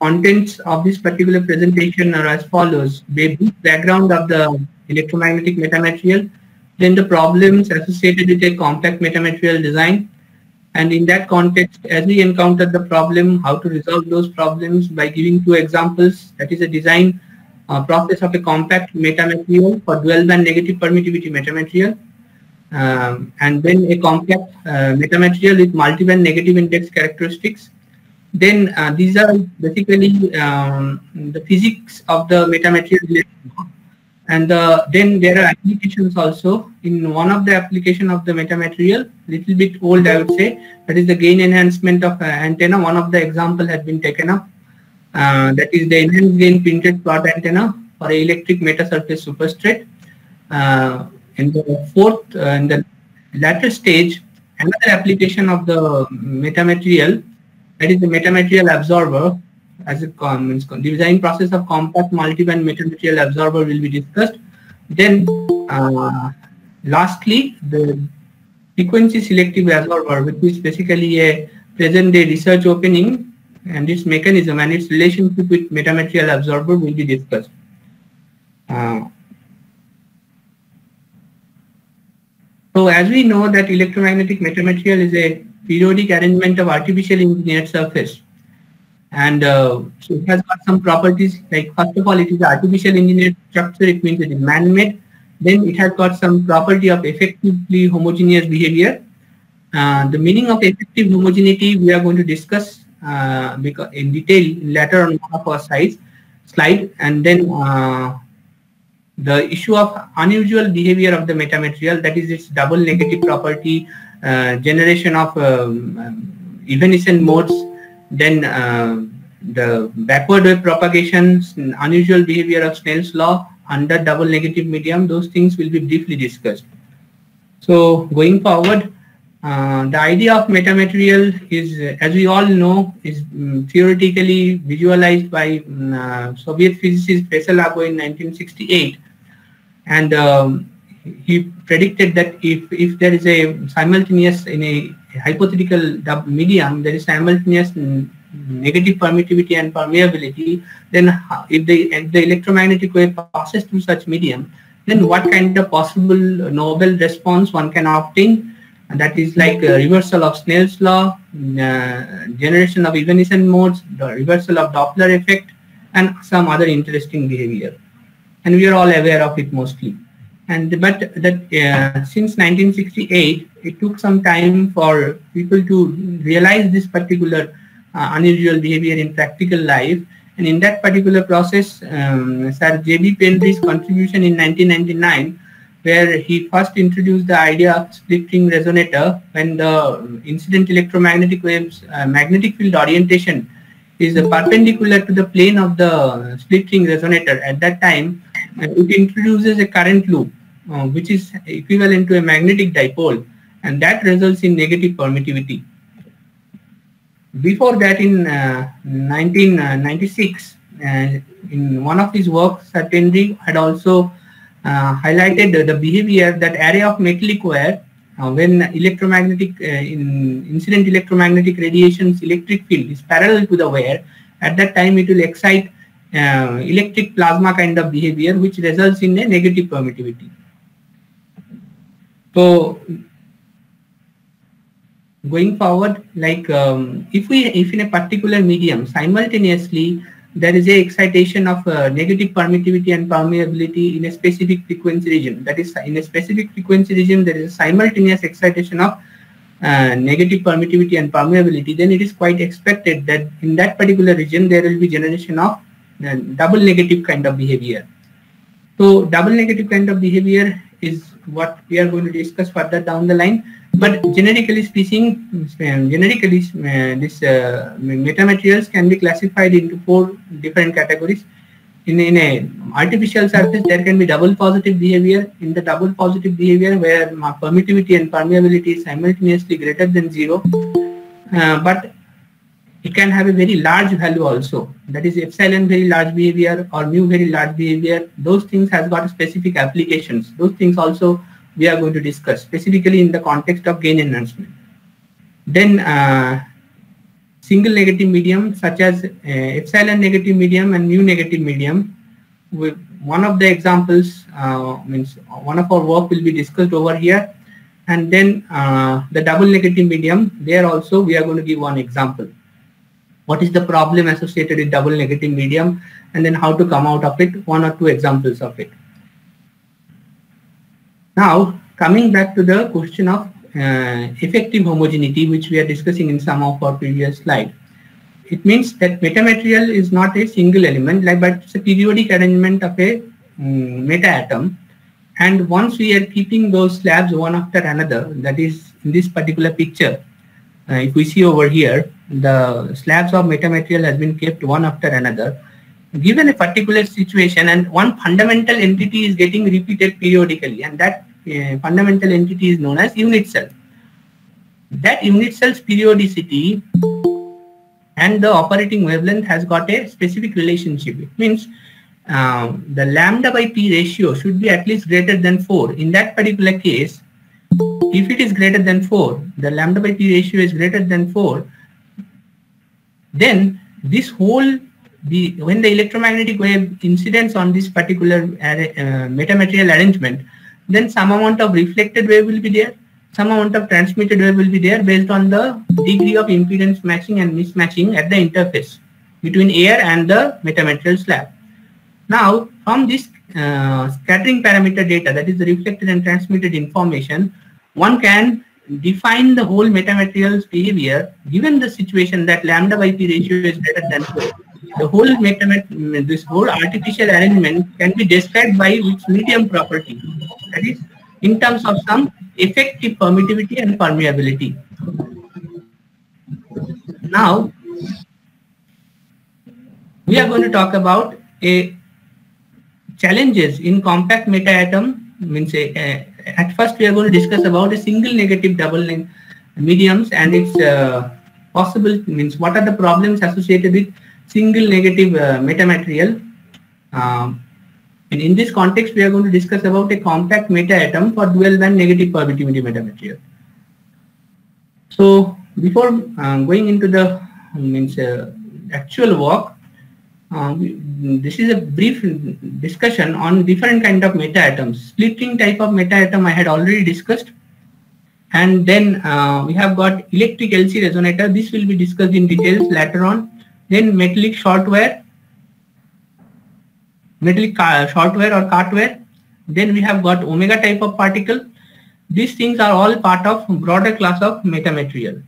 contents of this particular presentation are as follows: the brief background of the electromagnetic metamaterial, then the problems associated with a compact metamaterial design, and in that context, as we encountered the problem, how to resolve those problems by giving two examples. That is a design process of a compact metamaterial for dual band negative permittivity metamaterial, and then a compact metamaterial with multiband negative index characteristics. Then these are basically the physics of the metamaterial, and then there are applications also. In one of the application of the metamaterial, little bit old I would say, that is the gain enhancement of antenna. One of the example has been taken up. That is the enhanced gain printed plot antenna for electric metasurface superstrate. In the fourth, in the latter stage, another application of the metamaterial, that is the metamaterial absorber, as a design process of compact multiband metamaterial absorber will be discussed. Then lastly, the frequency selective absorber, which is basically a present day research opening, and its mechanism and its relationship with metamaterial absorber will be discussed. So as we know that electromagnetic metamaterial is a periodic arrangement of artificial engineered surface, and so it has got some properties, like first of all it is artificial engineered structure, it means it is man-made. Then it has got some property of effectively homogeneous behavior. The meaning of effective homogeneity we are going to discuss because in detail later on one of our slide, and then the issue of unusual behavior of the metamaterial, that is its double negative property, generation of evanescent modes, then the backward wave propagations, unusual behavior of Snell's law under double negative medium. Those things will be briefly discussed. So going forward, the idea of metamaterial is, as we all know, is theoretically visualized by Soviet physicist Veselago in 1968, and he predicted that if there is a simultaneous, in a hypothetical medium, there is simultaneous negative permittivity and permeability, then if the electromagnetic wave passes through such medium, then what kind of possible novel response one can obtain? And that is like reversal of Snell's law, generation of evanescent modes, the reversal of Doppler effect, and some other interesting behavior. And we are all aware of it mostly. But since 1968, it took some time for people to realize this particular unusual behavior in practical life. And in that particular process, Sir J.B. Pendry's contribution in 1999, where he first introduced the idea of split ring resonator, when the incident electromagnetic waves magnetic field orientation is perpendicular to the plane of the split ring resonator. At that time, it introduces a current loop, which is equivalent to a magnetic dipole, and that results in negative permittivity. Before that, in 1996, in one of his works, Sir Pendry had also highlighted the behavior, that array of metallic wire, when electromagnetic incident electromagnetic radiation's electric field is parallel to the wire, at that time it will excite electric plasma kind of behavior, which results in a negative permittivity. So going forward, like if in a particular medium simultaneously there is a excitation of negative permittivity and permeability in a specific frequency region, that is, in a specific frequency region there is a simultaneous excitation of negative permittivity and permeability, then it is quite expected that in that particular region there will be generation of double negative kind of behavior. So double negative kind of behavior is what we are going to discuss further down the line. But generically speaking, this metamaterials can be classified into 4 different categories. In a artificial surface, there can be double positive behavior. In the double positive behavior, where permittivity and permeability is simultaneously greater than 0, but it can have a very large value also. That is epsilon very large behavior or mu very large behavior. Those things has got specific applications. Those things also we are going to discuss specifically in the context of gain enhancement. Then single negative medium such as epsilon negative medium and mu negative medium. One of the examples means one of our work will be discussed over here, and then the double negative medium, there also we are going to give one example. What is the problem associated with double negative medium, and then how to come out of it, one or two examples of it. Now coming back to the question of effective homogeneity, which we are discussing in some of our previous slides. It means that metamaterial is not a single element, but it's a periodic arrangement of a meta atom. And once we are keeping those slabs one after another, that is in this particular picture, if we see over here, the slabs of metamaterial has been kept one after another. Given a particular situation, and one fundamental entity is getting repeated periodically, and that fundamental entity is known as unit cell. That unit cell's periodicity and the operating wavelength has got a specific relationship. It means the lambda by p ratio should be at least greater than 4. In that particular case, if it is greater than 4, the lambda by p ratio is greater than 4, then this whole, when the electromagnetic wave incidents on this particular metamaterial arrangement, then some amount of reflected wave will be there, some amount of transmitted wave will be there based on the degree of impedance matching and mismatching at the interface between air and the metamaterial slab. Now, from this scattering parameter data, that is the reflected and transmitted information, one can define the whole metamaterial's behavior given the situation that lambda by p ratio is greater than 4. The whole this whole artificial arrangement can be described by its medium property, that is in terms of some effective permittivity and permeability. Now we are going to talk about challenges in compact meta atom. Means at first we are going to discuss about a single negative double mediums and its possible, means what are the problems associated with single negative metamaterial. And in this context, we are going to discuss about a compact meta atom for dual band negative permittivity metamaterial. So before going into the actual work, this is a brief discussion on different kind of meta atoms. Splitting type of meta atom I had already discussed, and then we have got electric LC resonator. This will be discussed in details later on. Then metallic short wire, or cart wire. Then we have got omega type of particle. These things are all part of broader class of metamaterial.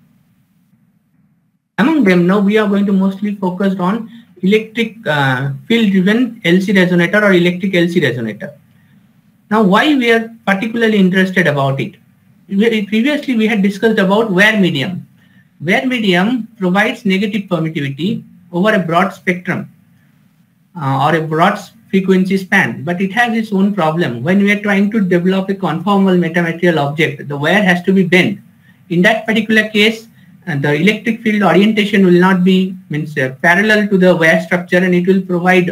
Among them, now we are going to mostly focus on electric field driven LC resonator or electric LC resonator. Now, why we are particularly interested about it? Previously we had discussed about wire medium. Wire medium provides negative permittivity over a broad spectrum or a broad frequency span, but it has its own problem. When we are trying to develop a conformal metamaterial object, the wire has to be bent. In that particular case, the electric field orientation will not be parallel to the wire structure, and it will provide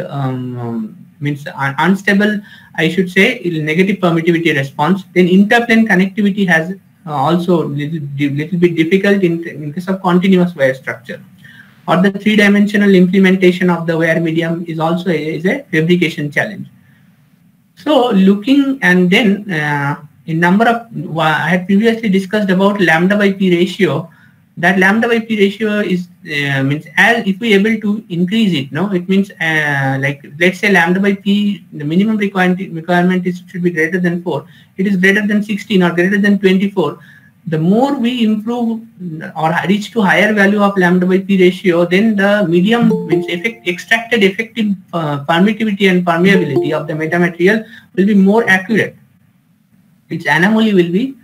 unstable, I should say, negative permittivity response. Then interplane connectivity has also little bit difficult in case of continuous wire structure, or the three-dimensional implementation of the wire medium is also a fabrication challenge. So looking, and then in number of, I had previously discussed about lambda by p ratio. That lambda by p ratio is means as if we able to increase it, no, it means like let's say lambda by p, the minimum requirement is should be greater than 4. It is greater than 16 or greater than 24. The more we improve or reach to higher value of lambda by p ratio, then the medium means extracted effective permittivity and permeability of the metamaterial will be more accurate. Its anomaly will be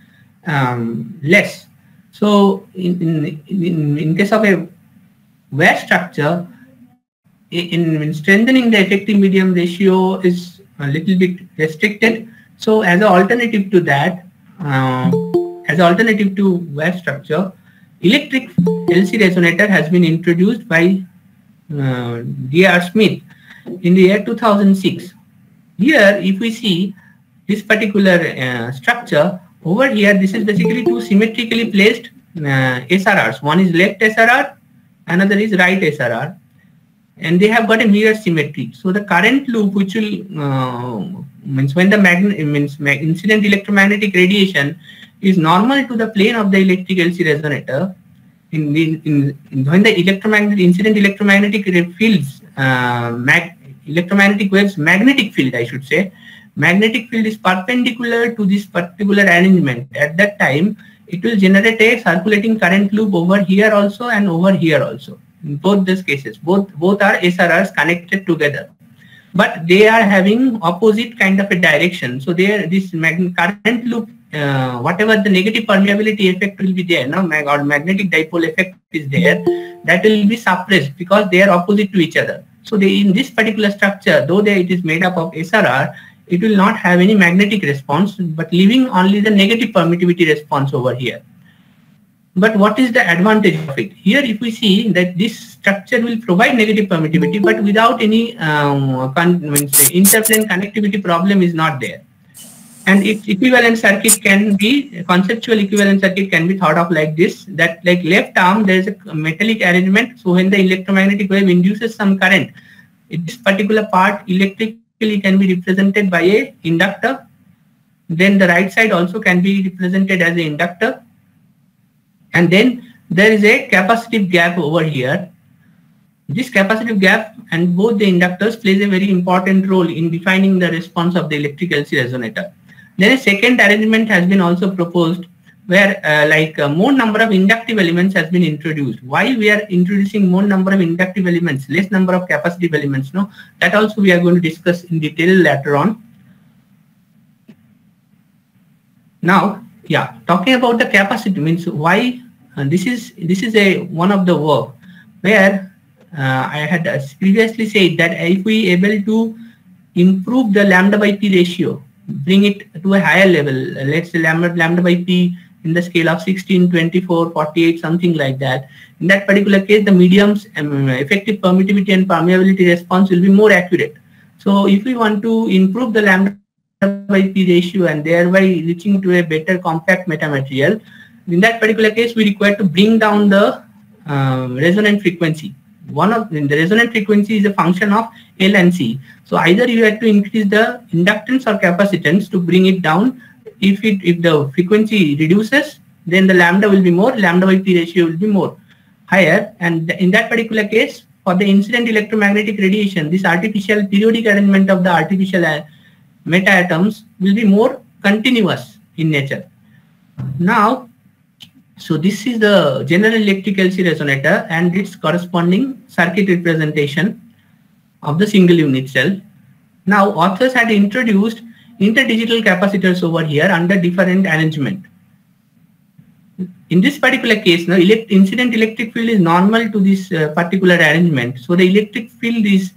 less. So in case of a wire structure, in strengthening the effective medium ratio is a little bit restricted. So as an alternative to that, as an alternative to wire structure, electric LC resonator has been introduced by D.R. Smith in the year 2006. Here, if we see this particular structure, over here, this is basically two symmetrically placed SRRs. One is left SRR another is right SRR, and they have got a mirror symmetry. So the current loop, which will means when the incident electromagnetic radiation is normal to the plane of the electric LC resonator, when the incident electromagnetic fields, electromagnetic waves magnetic field, I should say, magnetic field is perpendicular to this particular arrangement. At that time, it will generate a circulating current loop over here also and over here also. In both these cases, both are SRRs connected together, but they are having opposite kind of a direction. So this current loop, whatever the negative permeability effect will be there, or magnetic dipole effect is there, that will be suppressed because they are opposite to each other. So in this particular structure, though it is made up of SRR, it will not have any magnetic response, but leaving only the negative permittivity response over here. But what is the advantage of it? Here, if we see that this structure will provide negative permittivity, but without any interplane connectivity problem is not there. And its equivalent circuit can be, conceptual equivalent circuit can be thought of like this, that like left arm, there is a metallic arrangement. So when the electromagnetic wave induces some current, this particular part electrically can be represented by a inductor. Then the right side also can be represented as an inductor. And then there is a capacitive gap over here. This capacitive gap and both the inductors plays a very important role in defining the response of the electric LC resonator. Then a second arrangement has been also proposed where more number of inductive elements has been introduced. Why we are introducing more number of inductive elements, less number of capacitive elements? No, that also we are going to discuss in detail later on. Now, yeah, talking about the capacity means why this is one of the work where I had previously said that if we able to improve the lambda by p ratio, bring it to a higher level, let's say lambda by p in the scale of 16, 24, 48, something like that. In that particular case, the medium's effective permittivity and permeability response will be more accurate. So if we want to improve the lambda by p ratio and thereby reaching to a better compact metamaterial, in that particular case, we require to bring down the resonant frequency. The resonant frequency is a function of L and C. So either you have to increase the inductance or capacitance to bring it down. If the frequency reduces, then the lambda will be more, lambda by p ratio will be more higher. And in that particular case, for the incident electromagnetic radiation, this artificial periodic arrangement of the artificial meta atoms will be more continuous in nature. Now, so this is the general electric LC resonator and its corresponding circuit representation of the single unit cell. Now, authors had introduced interdigital capacitors over here under different arrangement. In this particular case, now incident electric field is normal to this particular arrangement. So the electric field is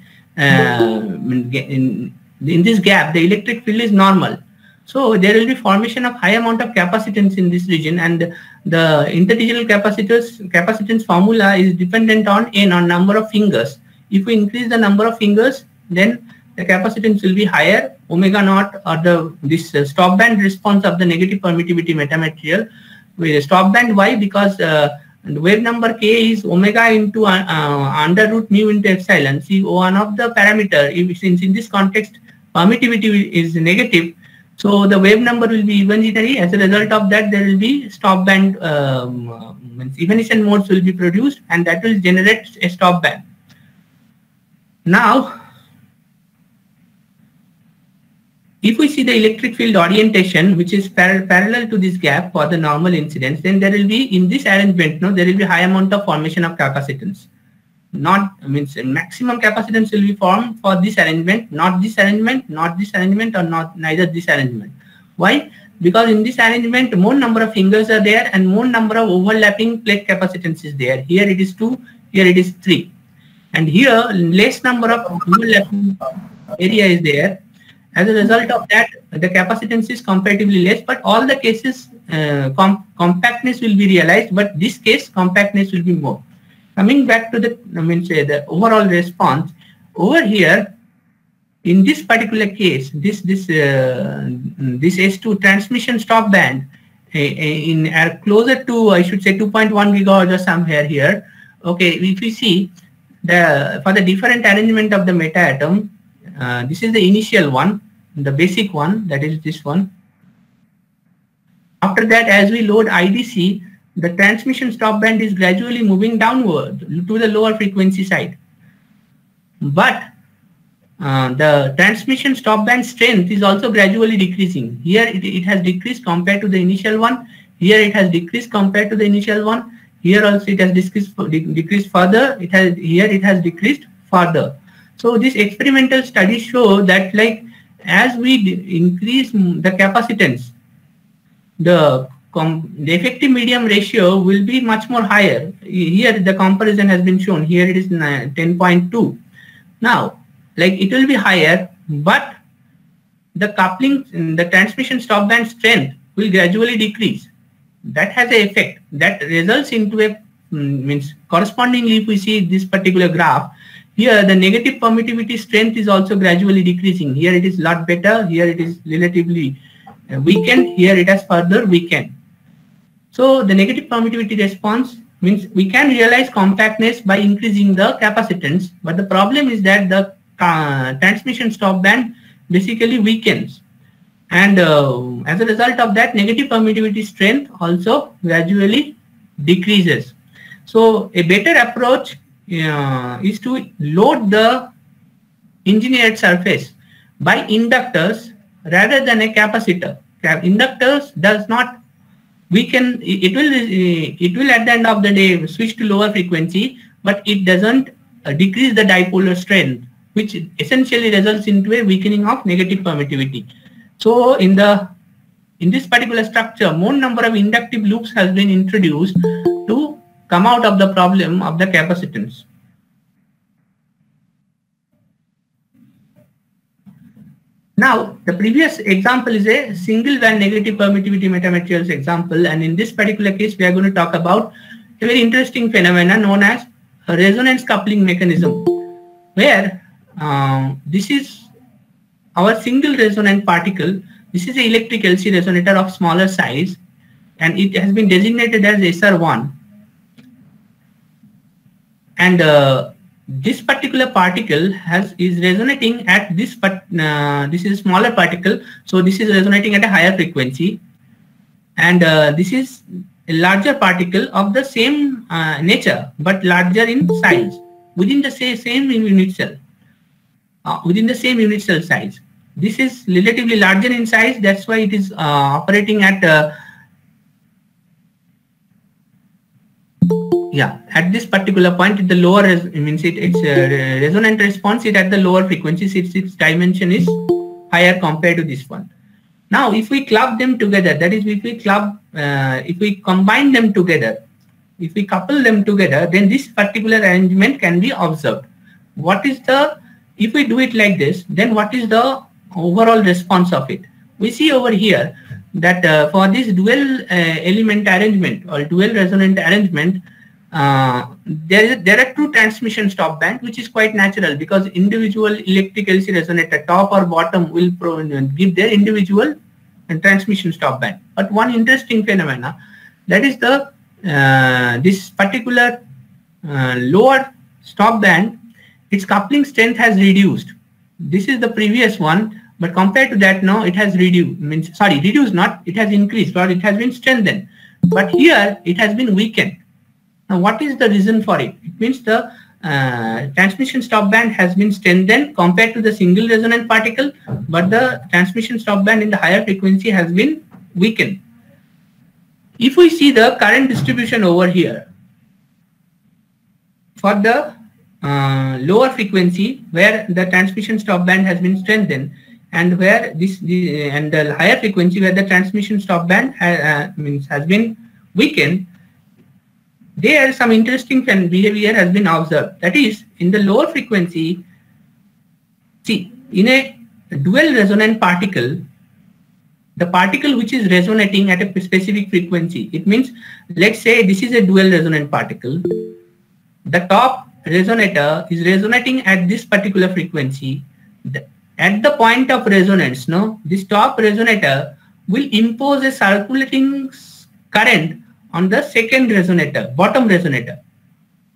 in this gap, the electric field is normal. So there will be formation of high amount of capacitance in this region, and the interdigital capacitance formula is dependent on N, on number of fingers. If we increase the number of fingers, then the capacitance will be higher, omega naught, or this stop band response of the negative permittivity metamaterial. With stop band, why? Because the wave number k is omega into under root mu into epsilon. See, one of the parameter, since in this context permittivity is negative, so the wave number will be evolutionary. As a result of that, there will be stop band, evanescent modes will be produced, and that will generate a stop band. Now, if we see the electric field orientation, which is parallel to this gap for the normal incidence, then there will be, in this arrangement, there will be high amount of formation of capacitance. Maximum capacitance will be formed for this arrangement, not this arrangement, not this arrangement, or neither this arrangement. Why? Because in this arrangement, more number of fingers are there and more number of overlapping plate capacitance is there. Here it is 2, here it is 3. And here less number of overlapping area is there. As a result of that, the capacitance is comparatively less, but all the cases compactness will be realized, but this case compactness will be more. Coming back to the overall response over here, in this particular case, this S2 transmission stop band are closer to, I should say, 2.1 gigahertz or somewhere here. okay, if you see for the different arrangement of the meta atom, this is the initial one, the basic one, that is this one. After that, as we load IDC, the transmission stop band is gradually moving downward to the lower frequency side. But the transmission stop band strength is also gradually decreasing. Here it has decreased compared to the initial one. Here it has decreased compared to the initial one. Here also it has decreased further. Here it has decreased further. So these experimental studies show that, like, as we increase the capacitance, the effective medium ratio will be much more higher. Here the comparison has been shown. Here it is 10.2. Now, like, it will be higher, but the coupling, the transmission stop band strength will gradually decrease. That has an effect that results into a means correspondingly. If we see this particular graph, here the negative permittivity strength is also gradually decreasing. Here it is a lot better. Here it is relatively weakened. Here it has further weakened. So the negative permittivity response means we can realize compactness by increasing the capacitance, but the problem is that the transmission stop band basically weakens, and as a result of that, negative permittivity strength also gradually decreases. So a better approach is to load the engineered surface by inductors rather than a capacitor. Inductors does not weaken, it will at the end of the day switch to lower frequency, but it doesn't decrease the dipolar strength, which essentially results into a weakening of negative permittivity. So in this particular structure, more number of inductive loops has been introduced to come out of the problem of the capacitance. Now, the previous example is a single band negative permittivity metamaterials example, and in this particular case, we are going to talk about a very interesting phenomena known as a resonance coupling mechanism, where this is our single resonant particle. This is an electric LC resonator of smaller size, and it has been designated as SR1. And this particular particle is resonating at this, but this is a smaller particle, so this is resonating at a higher frequency, and this is a larger particle of the same nature but larger in size within the same unit cell. Within the same unit cell size, this is relatively larger in size. That's why it is operating at at this particular point, the lower means its resonant response is at the lower frequencies. Its dimension is higher compared to this one. Now, if we club them together, that is, if we combine them together, if we couple them together, then this particular arrangement can be observed. If we do it like this, then what is the overall response of it? We see over here that for this dual element arrangement or dual resonant arrangement, there are two transmission stop band, which is quite natural because individual electric LC resonator, top or bottom, will give their individual transmission stop band. But one interesting phenomena, that is the this particular lower stop band, its coupling strength has reduced. This is the previous one, but compared to that, now it has reduced. Reduced not, it has increased, or it has been strengthened. But here it has been weakened. Now, what is the reason for it? It means the transmission stop band has been strengthened compared to the single resonant particle, but the transmission stop band in the higher frequency has been weakened. If we see the current distribution over here, for the lower frequency where the transmission stop band has been strengthened, and where and the higher frequency where the transmission stop band has been weakened, there some interesting behavior has been observed. That is, in the lower frequency, see, in a dual resonant particle, the particle which is resonating at a specific frequency, it means, let's say this is a dual resonant particle. The top resonator is resonating at this particular frequency. At the point of resonance, this top resonator will impose a circulating current on the second resonator, bottom resonator.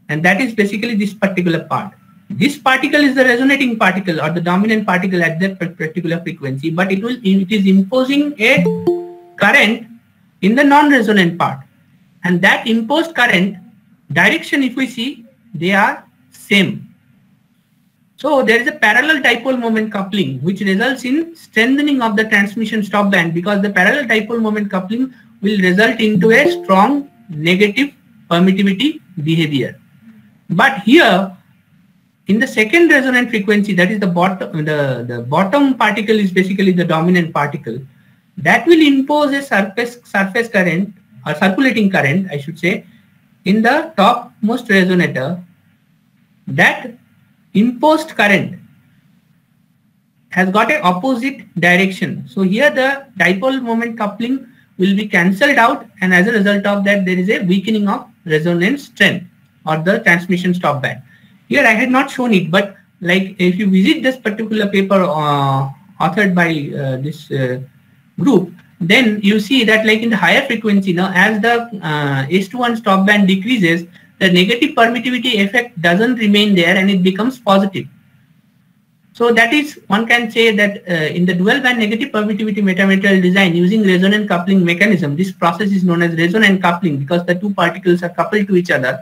and that is basically this particular part. This particle is the resonating particle or the dominant particle at that particular frequency, but it is imposing a current in the non-resonant part, and that imposed current direction, if we see, they are same. So there is a parallel dipole moment coupling which results in strengthening of the transmission stop band, because the parallel dipole moment coupling will result into a strong negative permittivity behavior. But here in the second resonant frequency, that is the bottom particle is basically the dominant particle, that will impose a surface current or circulating current, I should say, in the topmost resonator. That imposed current has got an opposite direction. So here the dipole moment coupling will be cancelled out, and as a result of that there is a weakening of resonance strength or the transmission stop band. Here I had not shown it, but like if you visit this particular paper authored by this group, then you see that like in the higher frequency now, as the S21 stop band decreases, the negative permittivity effect doesn't remain there and it becomes positive. So that is, one can say that in the dual band negative permittivity metamaterial design using resonant coupling mechanism, this process is known as resonant coupling because the two particles are coupled to each other.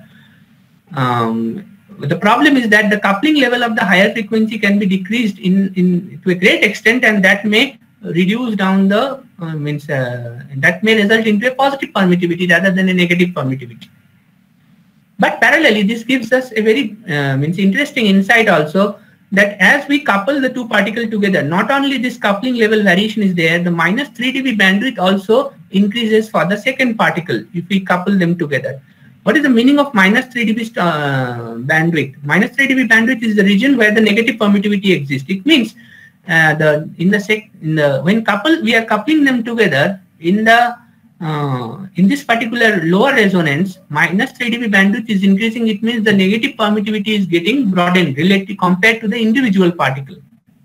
The problem is that the coupling level of the higher frequency can be decreased to a great extent, and that may reduce down the that may result into a positive permittivity rather than a negative permittivity. But parallelly, this gives us a very interesting insight also, that as we couple the two particles together, not only this coupling level variation is there, the minus 3 dB bandwidth also increases for the second particle if we couple them together. What is the meaning of minus 3 dB bandwidth? Minus 3 dB bandwidth is the region where the negative permittivity exists. It means when we are coupling them together in this particular lower resonance, minus 3 dB bandwidth is increasing. It means the negative permittivity is getting broadened relative compared to the individual particle.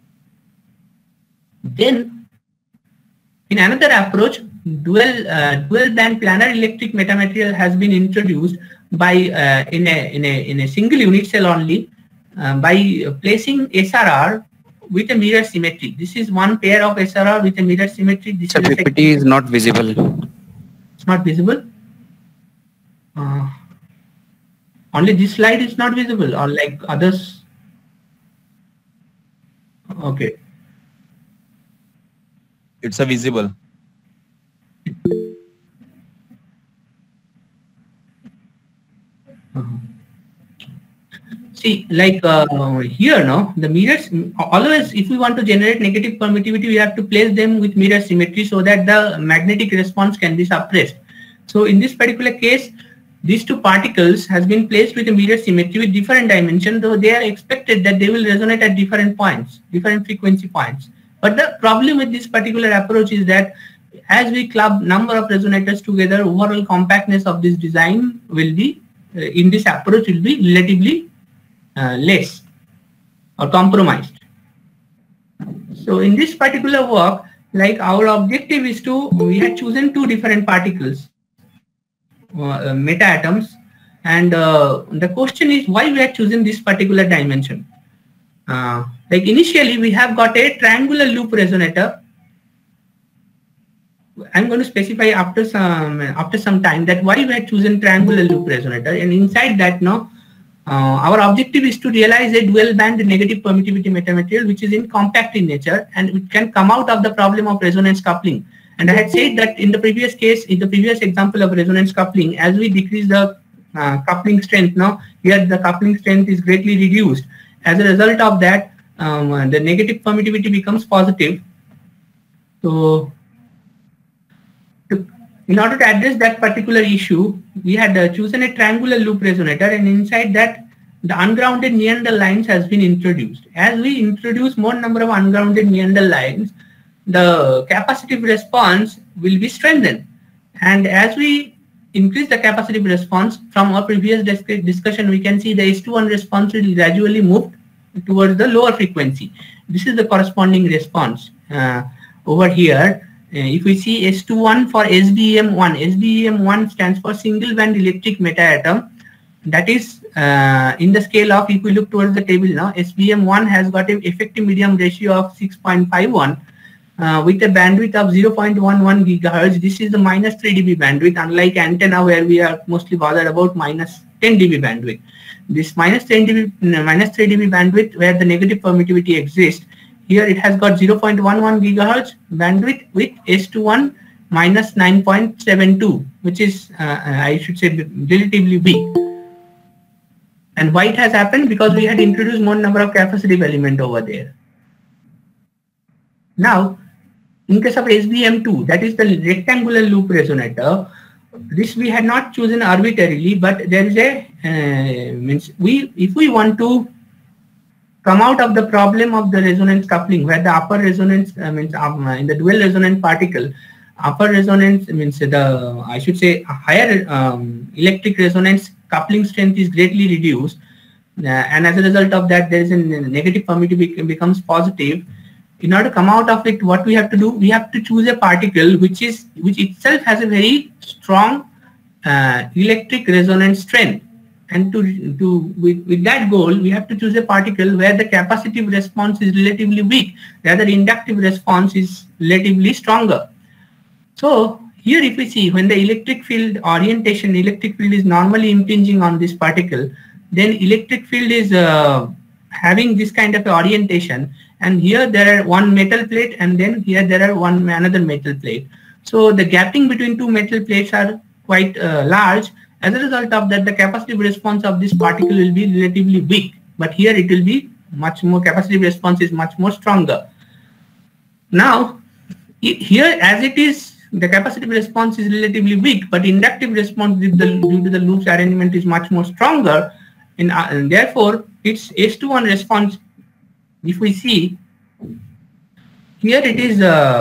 Then in another approach, dual band planar electric metamaterial has been introduced by in a single unit cell only by placing SRR with a mirror symmetry. This is one pair of SRR with a mirror symmetry. This is PPT is not visible. It's not visible. Only this slide is not visible, or like others. Okay. It's a visible. See, like here, no, the mirrors, always if we want to generate negative permittivity, we have to place them with mirror symmetry so that the magnetic response can be suppressed. So in this particular case, these two particles has been placed with a mirror symmetry with different dimensions, though they are expected that they will resonate at different points, different frequency points. But the problem with this particular approach is that as we club number of resonators together, overall compactness of this design will be, in this approach will be relatively less or compromised. So in this particular work, like our objective is we had chosen two different particles, meta atoms, and the question is why we had chosen this particular dimension. Like initially we have got a triangular loop resonator. I'm going to specify after some time that why we had chosen triangular loop resonator, and inside that now our objective is to realize a dual band negative permittivity metamaterial which is in compact in nature and it can come out of the problem of resonance coupling. And I had said that in the previous case, in the previous example of resonance coupling, as we decrease the coupling strength, now here the coupling strength is greatly reduced. As a result of that, the negative permittivity becomes positive. So in order to address that particular issue, we had chosen a triangular loop resonator, and inside that the ungrounded Neanderthal lines has been introduced. As we introduce more number of ungrounded Neanderthal lines, the capacitive response will be strengthened. And as we increase the capacitive response, from our previous discussion, we can see the S21 response will gradually move towards the lower frequency. This is the corresponding response over here. If we see S21 for SBEM1, SBEM1 stands for single band electric meta atom. that is in the scale of, if we look towards the table now, SBM1 has got an effective medium ratio of 6.51 with a bandwidth of 0.11 gigahertz. This is the minus 3 dB bandwidth, unlike antenna where we are mostly bothered about minus 10 dB bandwidth. This minus 3 dB bandwidth where the negative permittivity exists, here it has got 0.11 gigahertz bandwidth with S21 minus 9.72, which is I should say relatively weak. And why it has happened? Because we had introduced more number of capacitive element over there. Now, in case of SBM2, that is the rectangular loop resonator, this we had not chosen arbitrarily, but there is a if we want to come out of the problem of the resonance coupling, where the upper resonance in the dual resonant particle, upper resonance means the, I should say, a higher electric resonance coupling strength is greatly reduced, and as a result of that there is a negative permittivity becomes positive. In order to come out of it, what we have to do, we have to choose a particle which itself has a very strong electric resonance strength, and with that goal we have to choose a particle where the capacitive response is relatively weak, rather inductive response is relatively stronger. So here if we see, when the electric field orientation, electric field is normally impinging on this particle, then electric field is having this kind of orientation, and here there are one metal plate and then here there are another metal plate. So the gapping between two metal plates are quite large. As a result of that, the capacitive response of this particle will be relatively weak, but here it will be much more, capacitive response is much more stronger. Now here, as it is, the capacitive response is relatively weak, but inductive response due to the loop's arrangement is much more stronger, and therefore its S21 response, if we see here, it is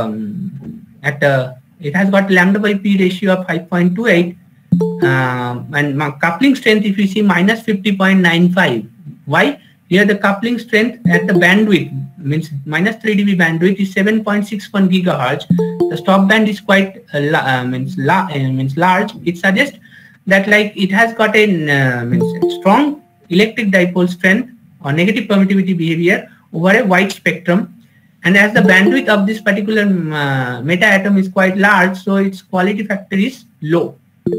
it has got lambda by P ratio of 5.28, and coupling strength, if you see, minus 50.95. Why? Here the coupling strength at the bandwidth, means minus 3 dB bandwidth, is 7.61 gigahertz. The stop band is quite large. It suggests that like it has got a strong electric dipole strength or negative permittivity behavior over a wide spectrum, and as the bandwidth of this particular meta atom is quite large, so its quality factor is low.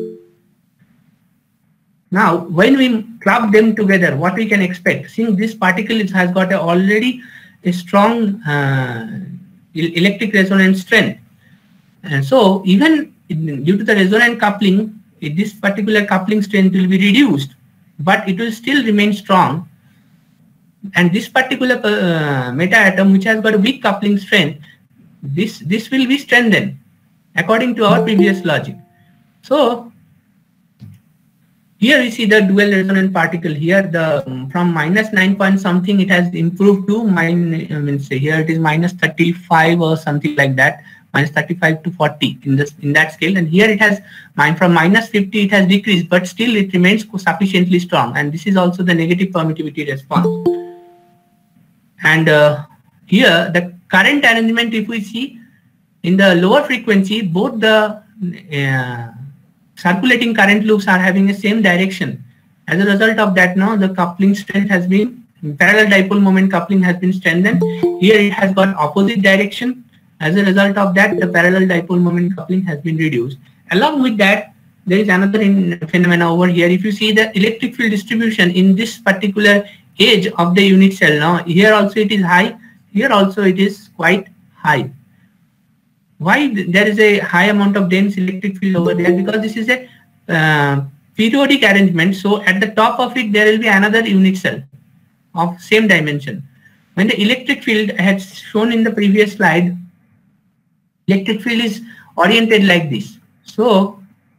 Now when we club them together, what we can expect, seeing this particle has got already a strong electric resonance strength, and so even due to the resonant coupling, this particular coupling strength will be reduced, but it will still remain strong. And this particular meta atom, which has got a weak coupling strength, this will be strengthened according to our previous logic. So here we see the dual resonant particle. Here from minus 9 point something it has improved to here it is minus 35 or something like that, minus 35 to 40 in that scale, and here it has from minus 50 it has decreased, but still it remains sufficiently strong, and this is also the negative permittivity response. And here the current arrangement, if we see in the lower frequency, both the circulating current loops are having the same direction. As a result of that, now the coupling strength has been, parallel dipole moment coupling has been strengthened. Here it has got opposite direction. As a result of that, the parallel dipole moment coupling has been reduced. Along with that, there is another phenomena over here. If you see the electric field distribution in this particular edge of the unit cell, now here also it is high, here also it is quite high. Why there is a high amount of dense electric field over there? Because this is a periodic arrangement, so at the top of it there will be another unit cell of same dimension. When the electric field I had shown in the previous slide, electric field is oriented like this. So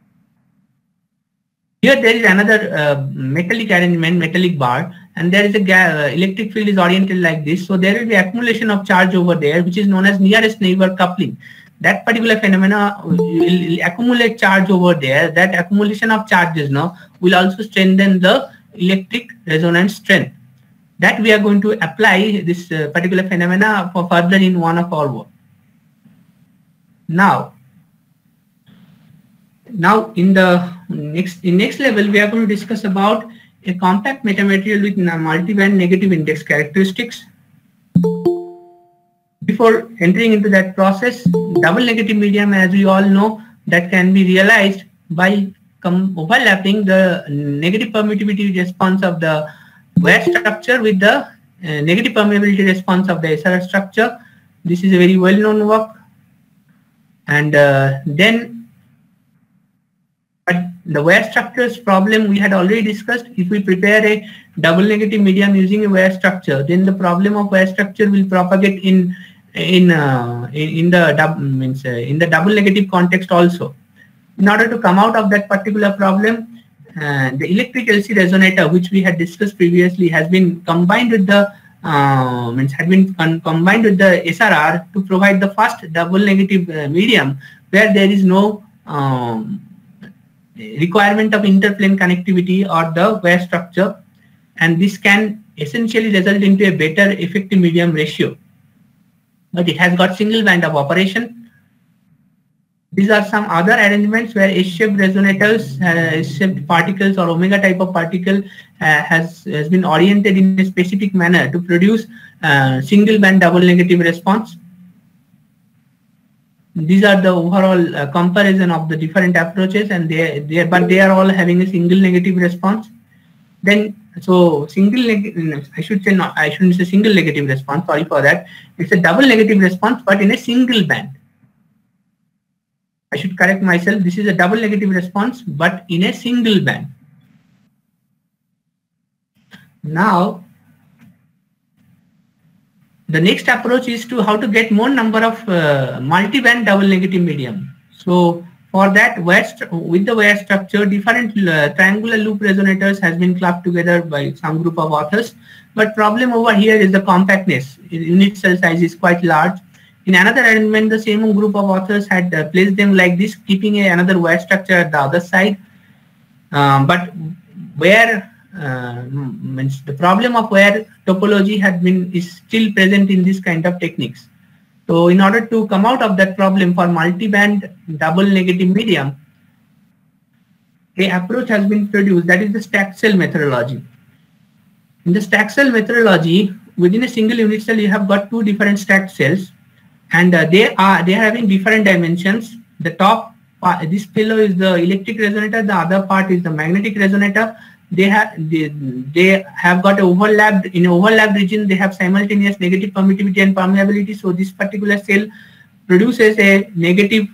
here there is another metallic arrangement, metallic bar, and there is a electric field is oriented like this. So there will be accumulation of charge over there, which is known as nearest neighbor coupling. That particular phenomena will accumulate charge over there. That accumulation of charges now will also strengthen the electric resonance strength. That we are going to apply this particular phenomena for further in one of our work. Now, Now in the next level, we are going to discuss about a compact metamaterial with multi-band negative index characteristics. Before entering into that process, double negative medium, as we all know, that can be realized by overlapping the negative permittivity response of the wire structure with the negative permeability response of the SRR structure. This is a very well-known work. And but the wire structures problem we had already discussed. If we prepare a double negative medium using a wire structure, then the problem of wire structure will propagate in the double negative context also. In order to come out of that particular problem, the electric LC resonator, which we had discussed previously, has been combined with the combined with the SRR to provide the first double negative medium where there is no requirement of interplane connectivity or the wire structure, and this can essentially result into a better effective medium ratio. But it has got single band of operation. These are some other arrangements where S-shaped resonators, S-shaped particles or omega type of particle has been oriented in a specific manner to produce single band double negative response. These are the overall comparison of the different approaches, and they are all having a single negative response. Then so I shouldn't say single negative response, sorry for that. It's a double negative response but in a single band. I should correct myself, this is a double negative response but in a single band. Now the next approach is to how to get more number of multi-band double negative medium. So for that, with the wire structure, different triangular loop resonators has been clubbed together by some group of authors. But problem over here is the compactness. Unit cell size is quite large. In another arrangement, the same group of authors had placed them like this, keeping another wire structure at the other side. But where the problem of wire topology is still present in this kind of techniques. So in order to come out of that problem for multi-band double negative medium, a approach has been produced, that is the stacked cell methodology. In the stacked cell methodology, within a single unit cell, you have got two different stacked cells, and they are having different dimensions. The top part, this pillow is the electric resonator, the other part is the magnetic resonator. They have got overlapped region. They have simultaneous negative permittivity and permeability. So this particular cell produces a negative.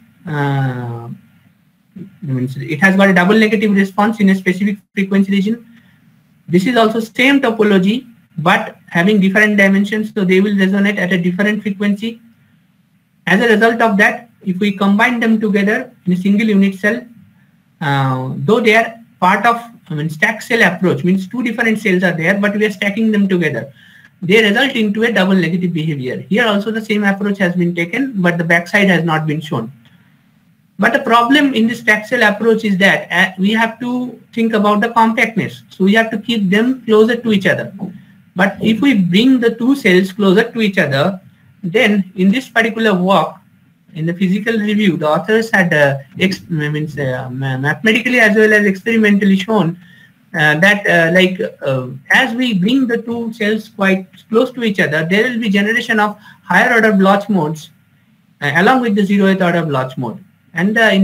It has got a double negative response in a specific frequency region. This is also same topology, but having different dimensions. So they will resonate at a different frequency. As a result of that, if we combine them together in a single unit cell, though they are part of stack cell approach, means two different cells are there, but we are stacking them together. They result into a double negative behavior. Here also the same approach has been taken, but the backside has not been shown. But the problem in this stack cell approach is that we have to think about the compactness. So we have to keep them closer to each other. But if we bring the two cells closer to each other, then in this particular work, in the physical review, the authors had mathematically as well as experimentally shown that as we bring the two cells quite close to each other, there will be generation of higher order Bloch modes along with the 0th order Bloch mode. And in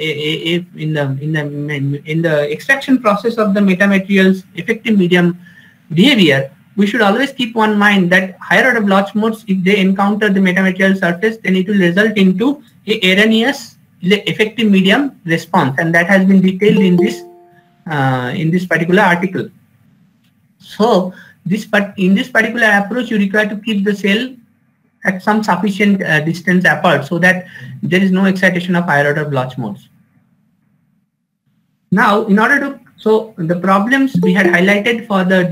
the extraction process of the metamaterials effective medium behavior, we should always keep one mind that higher order Bloch modes, if they encounter the metamaterial surface, then it will result into a erroneous effective medium response, and that has been detailed in this particular article. So in this particular approach, you require to keep the cell at some sufficient distance apart so that there is no excitation of higher order Bloch modes. Now, in order to so the problems we had highlighted for the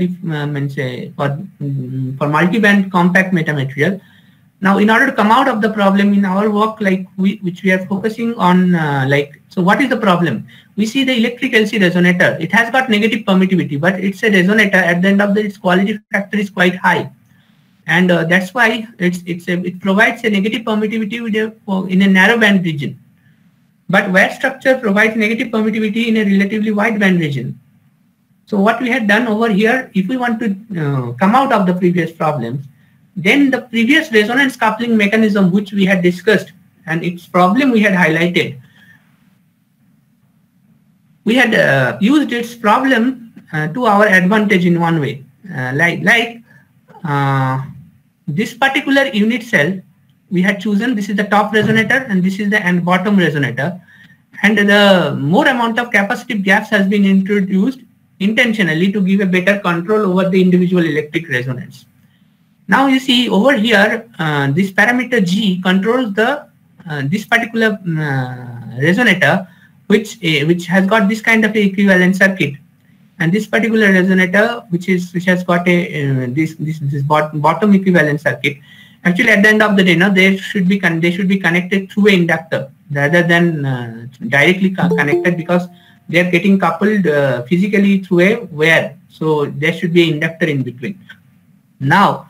for multi-band compact metamaterial. Now, in order to come out of the problem in our work, which we are focusing on, so what is the problem? We see the electric LC resonator. It has got negative permittivity, but it's a resonator. At the end of its quality factor is quite high, and that's why it provides a negative permittivity in a narrow band region. but where structure provides negative permittivity in a relatively wide band region. So what we had done over here, if we want to come out of the previous problems, then the previous resonance coupling mechanism which we had discussed and its problem we had highlighted, we had used its problem to our advantage in one way. This particular unit cell we had chosen, this is the top resonator and this is the bottom resonator, and the more amount of capacitive gaps has been introduced intentionally to give a better control over the individual electric resonance. Now you see over here, this parameter G controls the this particular resonator, which has got this kind of a equivalent circuit, and this particular resonator which has got a this bottom equivalent circuit. Actually, at the end of the day, they should be connected through an inductor rather than directly connected, because they are getting coupled physically through a wire. So there should be an inductor in between. Now,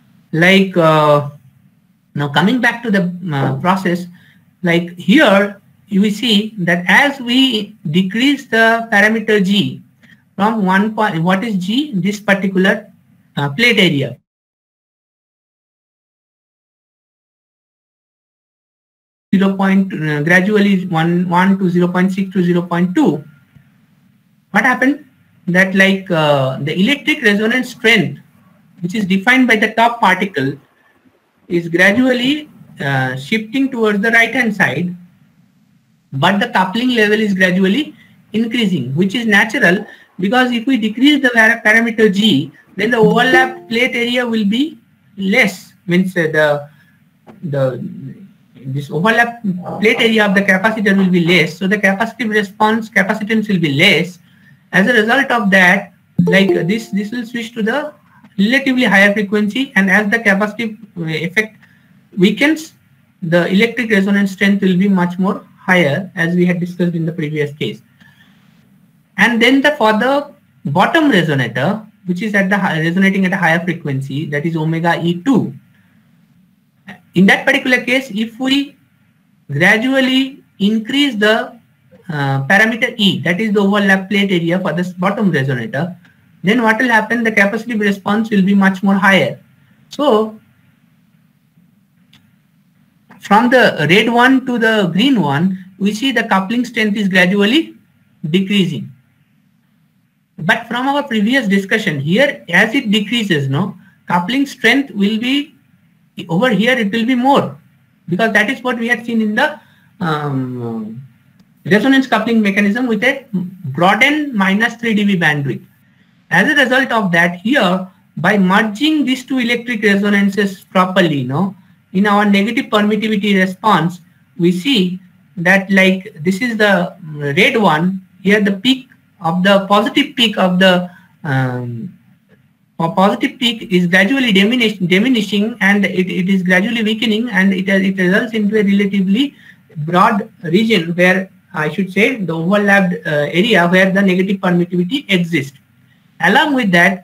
now coming back to the process, like here you will see that as we decrease the parameter G from 1 point, what is G? This particular plate area. Gradually 1 to 0.6 to 0.2. What happened? That the electric resonance strength, which is defined by the top particle, is gradually shifting towards the right hand side, but the coupling level is gradually increasing, which is natural, because if we decrease the parameter G, then the overlapped plate area will be less. Means this overlap plate area of the capacitor will be less, so the capacitive response capacitance will be less. As a result of that, this will switch to the relatively higher frequency, and as the capacitive effect weakens, the electric resonance strength will be much more higher, as we had discussed in the previous case. And then for the bottom resonator, which is resonating at a higher frequency, that is omega E2. In that particular case, if we gradually increase the parameter E, that is the overlap plate area for this bottom resonator, then what will happen? The capacitive response will be much more higher. So from the red one to the green one, we see the coupling strength is gradually decreasing. But from our previous discussion here, as it decreases, coupling strength will be over here, it will be more, because that is what we had seen in the resonance coupling mechanism with a broadened -3 dB bandwidth. As a result of that, here by merging these two electric resonances properly, in our negative permittivity response, we see that this is the red one. Here the peak of the positive peak of the positive peak is gradually diminishing, and it is gradually weakening, and it results into a relatively broad region where, I should say, the overlapped area where the negative permittivity exists. Along with that,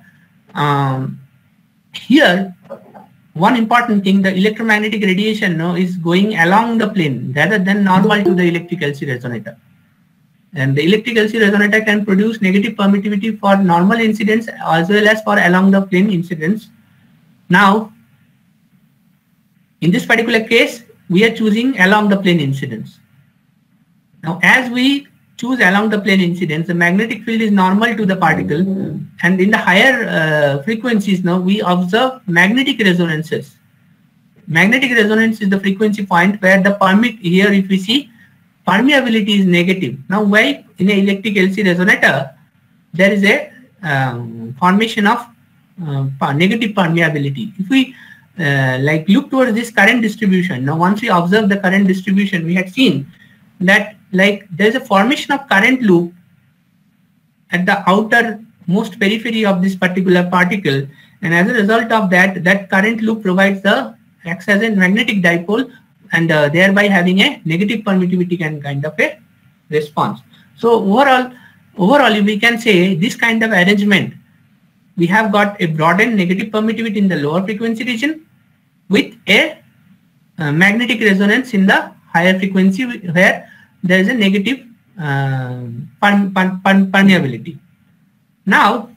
here one important thing, the electromagnetic radiation is going along the plane rather than normal to the electric LC resonator. And the electric LC resonator can produce negative permittivity for normal incidents as well as for along the plane incidents. Now, in this particular case, we are choosing along the plane incidents. Now, as we choose along the plane incidence, the magnetic field is normal to the particle, and in the higher frequencies now we observe magnetic resonances. Magnetic resonance is the frequency point where the here if we see permeability is negative. Now why in an electric LC resonator there is a formation of negative permeability. If we look towards this current distribution, now once we observe the current distribution, we had seen that there is a formation of current loop at the outermost periphery of this particular particle, and as a result of that, that current loop acts as a magnetic dipole, and thereby having a negative permittivity kind of a response. So overall we can say this kind of arrangement, we have got a broadened negative permittivity in the lower frequency region with a magnetic resonance in the higher frequency, where there is a negative permeability. Now,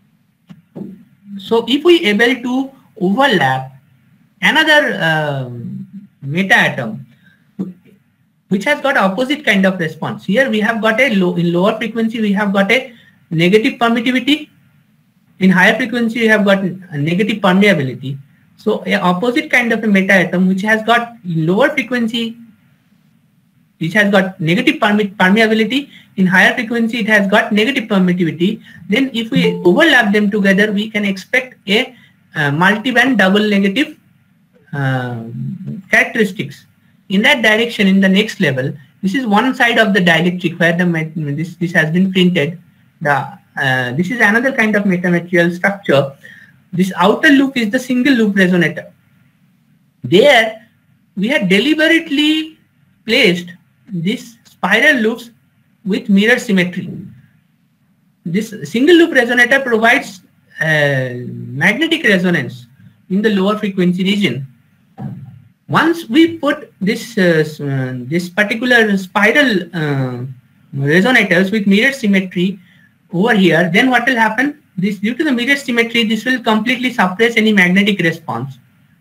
so if we able to overlap another meta atom which has got opposite kind of response. Here we have got a in lower frequency we have got a negative permittivity. In higher frequency you have got a negative permeability. So a opposite kind of a meta atom which has got lower frequency, which has got negative permeability, in higher frequency it has got negative permittivity. Then if we overlap them together, we can expect a multiband double negative characteristics. In that direction, in the next level, this is one side of the dielectric where the this has been printed. This is another kind of metamaterial structure. This outer loop is the single loop resonator. There we had deliberately placed these spiral loops with mirror symmetry. This single loop resonator provides magnetic resonance in the lower frequency region. Once we put this this particular spiral resonators with mirror symmetry over here, then what will happen? This, due to the mirror symmetry, this will completely suppress any magnetic response,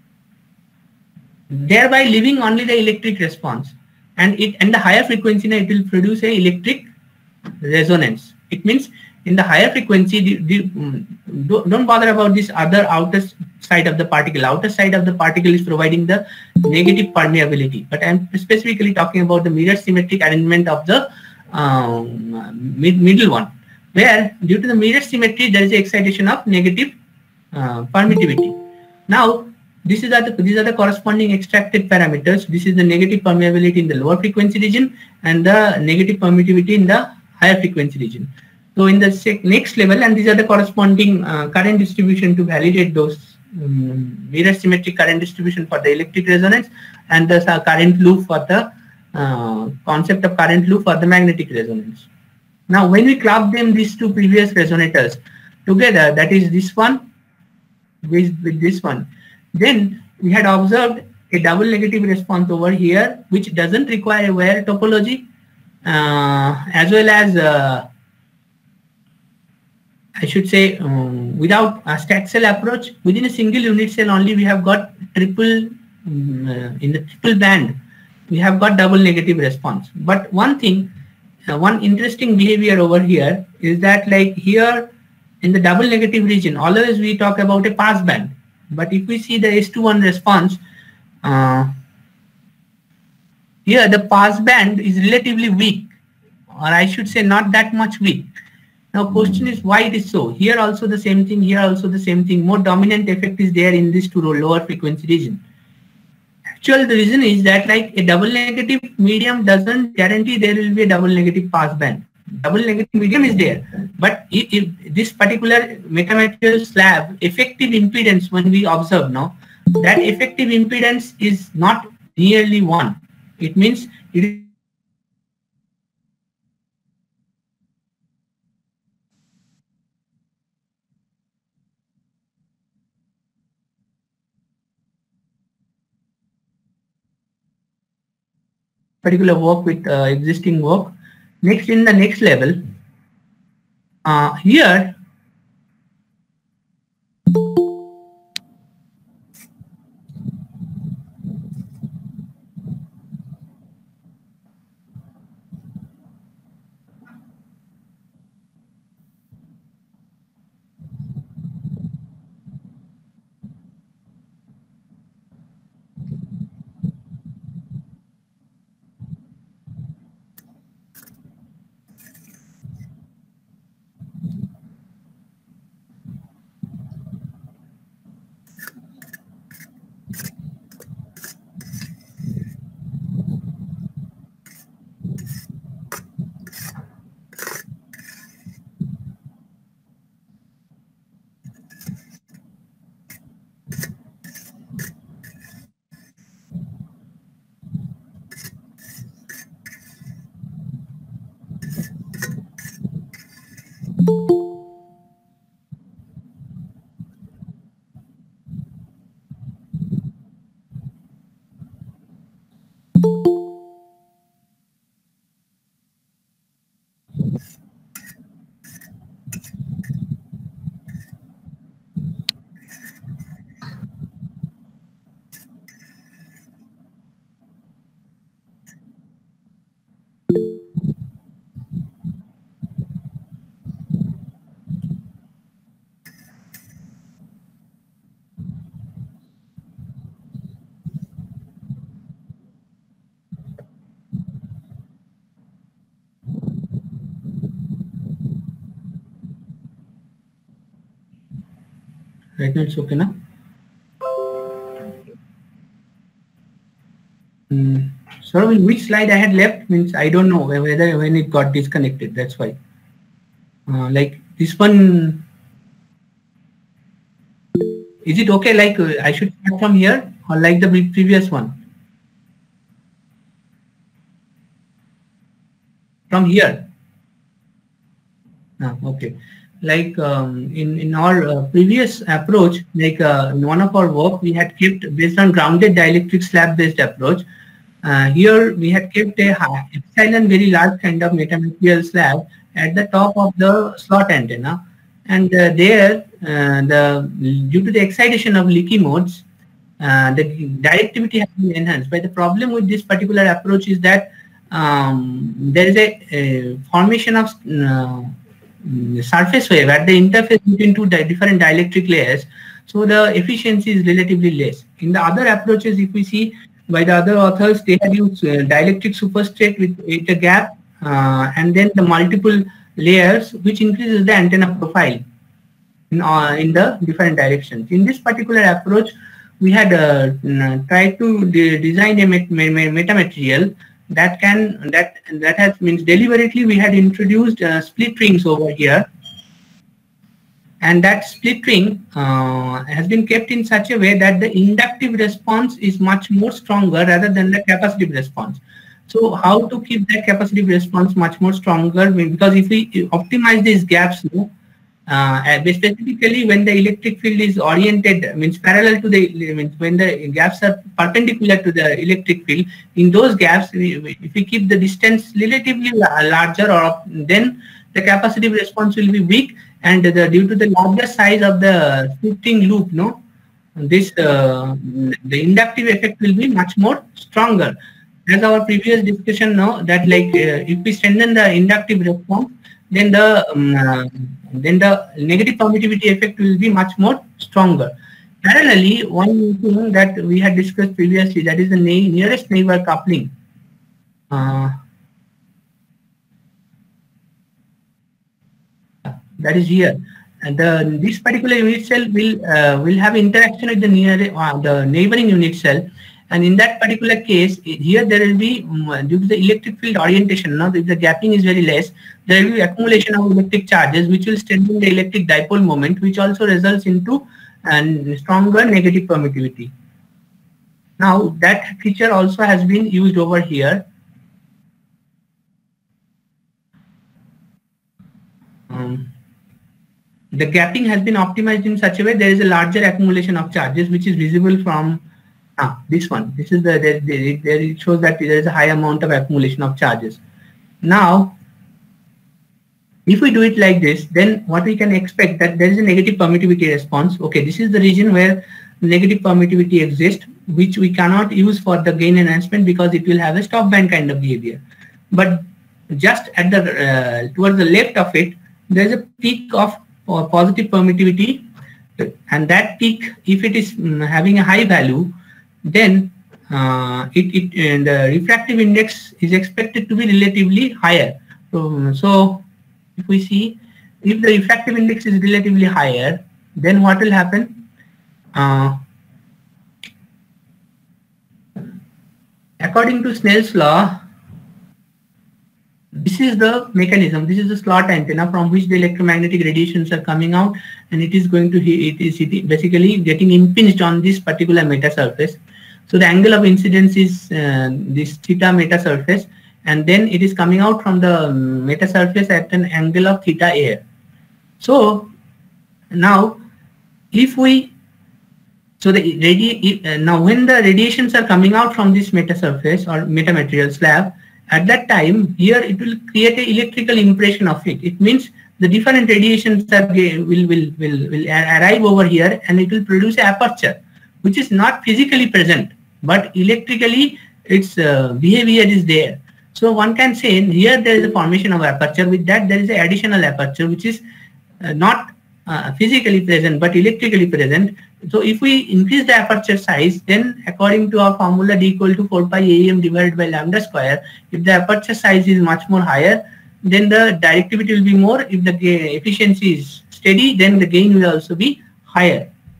thereby leaving only the electric response. And the higher frequency, it will produce a electric resonance. It means in the higher frequency, don't bother about this other outer side of the particle. Outer side of the particle is providing the negative permeability, but I'm specifically talking about the mirror symmetric arrangement of the middle one, where due to the mirror symmetry there is excitation of negative permittivity. Now these are the corresponding extracted parameters. This is the negative permeability in the lower frequency region and the negative permittivity in the higher frequency region. So in the next level, and these are the corresponding current distribution to validate those mirror symmetric current distribution for the electric resonance, and the current loop for the concept of current loop for the magnetic resonance. Now when we club them, these two previous resonators together, that is this one with this one, then we had observed a double negative response over here, which doesn't require a wire topology, as well as I should say without a stack cell approach. Within a single unit cell only we have got triple, in the triple band we have got double negative response. But one thing, one interesting behavior over here is that, like here in the double negative region, always we talk about a pass band. But if we see the S21 response, here the pass band is relatively weak, or I should say not that much weak. Now question is why it is so. Here also the same thing, here also the same thing. More dominant effect is there in this two lower frequency region. Actually the reason is that, like, a double negative medium doesn't guarantee there will be a double negative pass band. Double negative medium is there, but if this particular metamaterial slab effective impedance, when we observe now, that effective impedance is not nearly 1. It means it is particular work with existing work. Next, in the next level, here Right now it's okay now. So which slide I had left means I don't know whether when it got disconnected. That's why. Like this one, is it okay? Like I should start from here or like the previous one? From here. Okay. Like in our previous approach, like in one of our work, we had kept based on grounded dielectric slab based approach. Here we had kept a epsilon very large kind of metamaterial slab at the top of the slot antenna, and there due to the excitation of leaky modes, the directivity has been enhanced. But the problem with this particular approach is that there is a formation of surface wave at the interface between two different dielectric layers, so the efficiency is relatively less. In the other approaches, if we see by the other authors, they have used dielectric superstrate with a gap and then the multiple layers, which increases the antenna profile in the different directions. In this particular approach, we had tried to design a metamaterial that has means deliberately we had introduced split rings over here, and that split ring has been kept in such a way that the inductive response is much more stronger rather than the capacitive response. So how to keep that capacitive response much more stronger? Because if we optimize these gaps, specifically when the electric field is oriented, means parallel to the, when the gaps are perpendicular to the electric field, in those gaps, if we keep the distance relatively larger, or then the capacitive response will be weak, and due to the larger size of the splitting loop, this the inductive effect will be much more stronger. As our previous discussion that like if we strengthen the inductive response, then the negative permittivity effect will be much more stronger. Parallelly, one thing that we had discussed previously, that is the nearest neighbor coupling. That is here, and this particular unit cell will have interaction with the neighboring unit cell, and in that particular case, here there will be due to the electric field orientation. Now, if the gapping is very less, there will be accumulation of electric charges, which will strengthen the electric dipole moment, which also results into stronger negative permittivity. Now, that feature also has been used over here. The gapping has been optimized in such a way there is a larger accumulation of charges, which is visible from this one. This is it shows that there is a high amount of accumulation of charges. Now, if we do it like this, then what we can expect that there is a negative permittivity response. Okay, this is the region where negative permittivity exists, which we cannot use for the gain enhancement because it will have a stop band kind of behavior. But just at the towards the left of it, there is a peak of positive permittivity, and that peak, if it is having a high value, then the refractive index is expected to be relatively higher. So if we see, if the refractive index is relatively higher, then what will happen? According to Snell's law, this is the mechanism. This is the slot antenna from which the electromagnetic radiations are coming out, and it is going to it is basically getting impinged on this particular meta surface. So the angle of incidence is this theta meta surface, and then it is coming out from the meta surface at an angle of theta air. So now, if we now when the radiations are coming out from this meta surface or metamaterial slab, at that time, here it will create an electrical impression of it. It means the different radiations will arrive over here, and it will produce an aperture, which is not physically present, but electrically its behavior is there. So one can say here there is a formation of aperture. With that, there is an additional aperture, which is not physically present, but electrically present. So if we increase the aperture size, then according to our formula D equal to 4 pi AEM divided by lambda square, if the aperture size is much more higher, then the directivity will be more. If the efficiency is steady, then the gain will also be higher.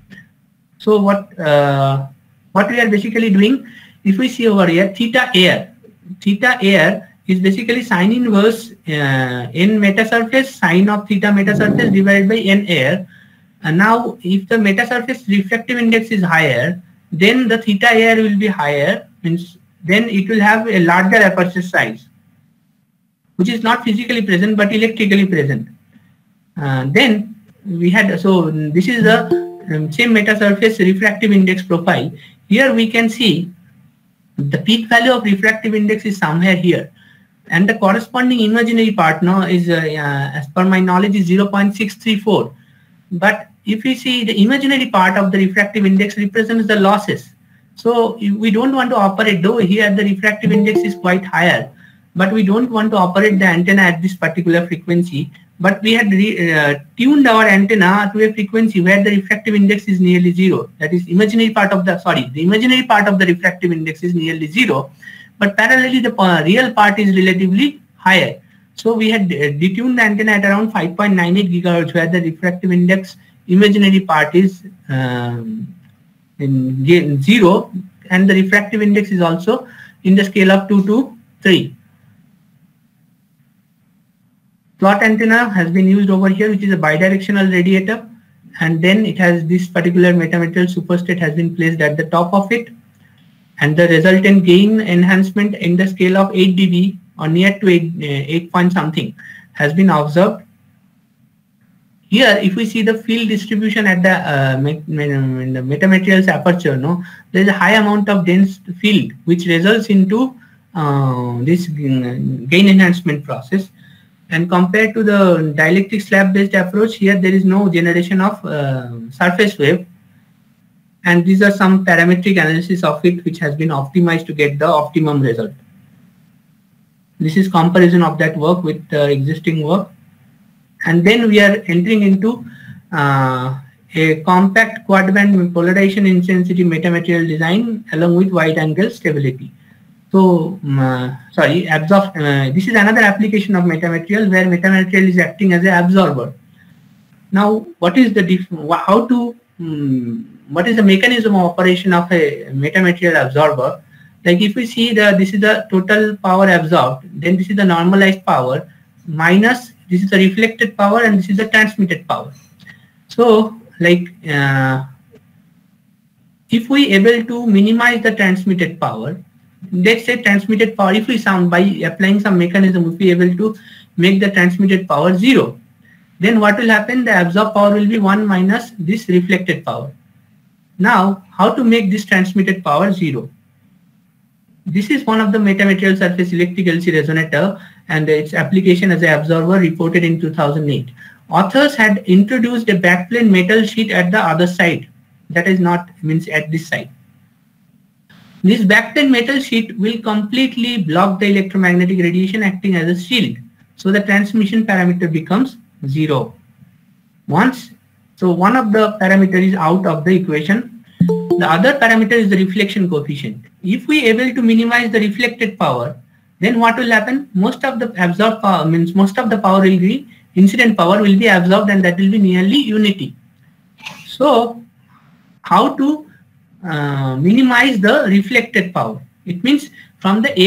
So what we are basically doing, if we see over here, theta air is basically sine inverse n metasurface sine of theta metasurface divided by n air. And now if the metasurface refractive index is higher, then the theta air will be higher, means then it will have a larger aperture size, which is not physically present but electrically present. Then we had, so this is the same metasurface refractive index profile. Here we can see the peak value of refractive index is somewhere here, and the corresponding imaginary part now is as per my knowledge is 0.634. But if we see the imaginary part of the refractive index represents the losses. So if we don't want to operate, though here the refractive index is quite higher, but we don't want to operate the antenna at this particular frequency. But we had tuned our antenna to a frequency where the refractive index is nearly zero. That is imaginary part of the, the imaginary part of the refractive index is nearly zero, but parallelly the real part is relatively higher. So we had detuned the antenna at around 5.98 gigahertz where the refractive index imaginary part is in zero, and the refractive index is also in the scale of 2 to 3. Plot antenna has been used over here, which is a bidirectional radiator, and then it has this particular metamaterial superstate has been placed at the top of it, and the resultant gain enhancement in the scale of 8 dB or near to 8 point something has been observed. Here, if we see the field distribution at the metamaterial's aperture, there is a high amount of dense field which results into this gain enhancement process. And compared to the dielectric slab based approach, here there is no generation of surface wave, and these are some parametric analysis of it which has been optimized to get the optimum result. This is comparison of that work with the existing work. And then we are entering into a compact quad-band polarization intensity metamaterial design along with wide angle stability. So, this is another application of metamaterial where metamaterial is acting as an absorber. Now, what is the what is the mechanism of operation of a metamaterial absorber? Like if we see this is the total power absorbed, then this is the normalized power minus this is the reflected power and this is the transmitted power. So, like if we able to minimize the transmitted power, let's say transmitted power, if we by applying some mechanism, if we able to make the transmitted power 0, then what will happen? The absorbed power will be 1 minus this reflected power. Now, how to make this transmitted power 0? This is one of the metamaterial surface electric LC resonator, and its application as an absorber reported in 2008. Authors had introduced a backplane metal sheet at the other side, that is not means at this side. This backplane metal sheet will completely block the electromagnetic radiation, acting as a shield. So the transmission parameter becomes 0. So one of the parameter is out of the equation. The other parameter is the reflection coefficient. If we able to minimize the reflected power, then what will happen? Most of the absorbed power, means most of the power will be, incident power will be absorbed, and that will be nearly unity. So how to minimize the reflected power? It means from the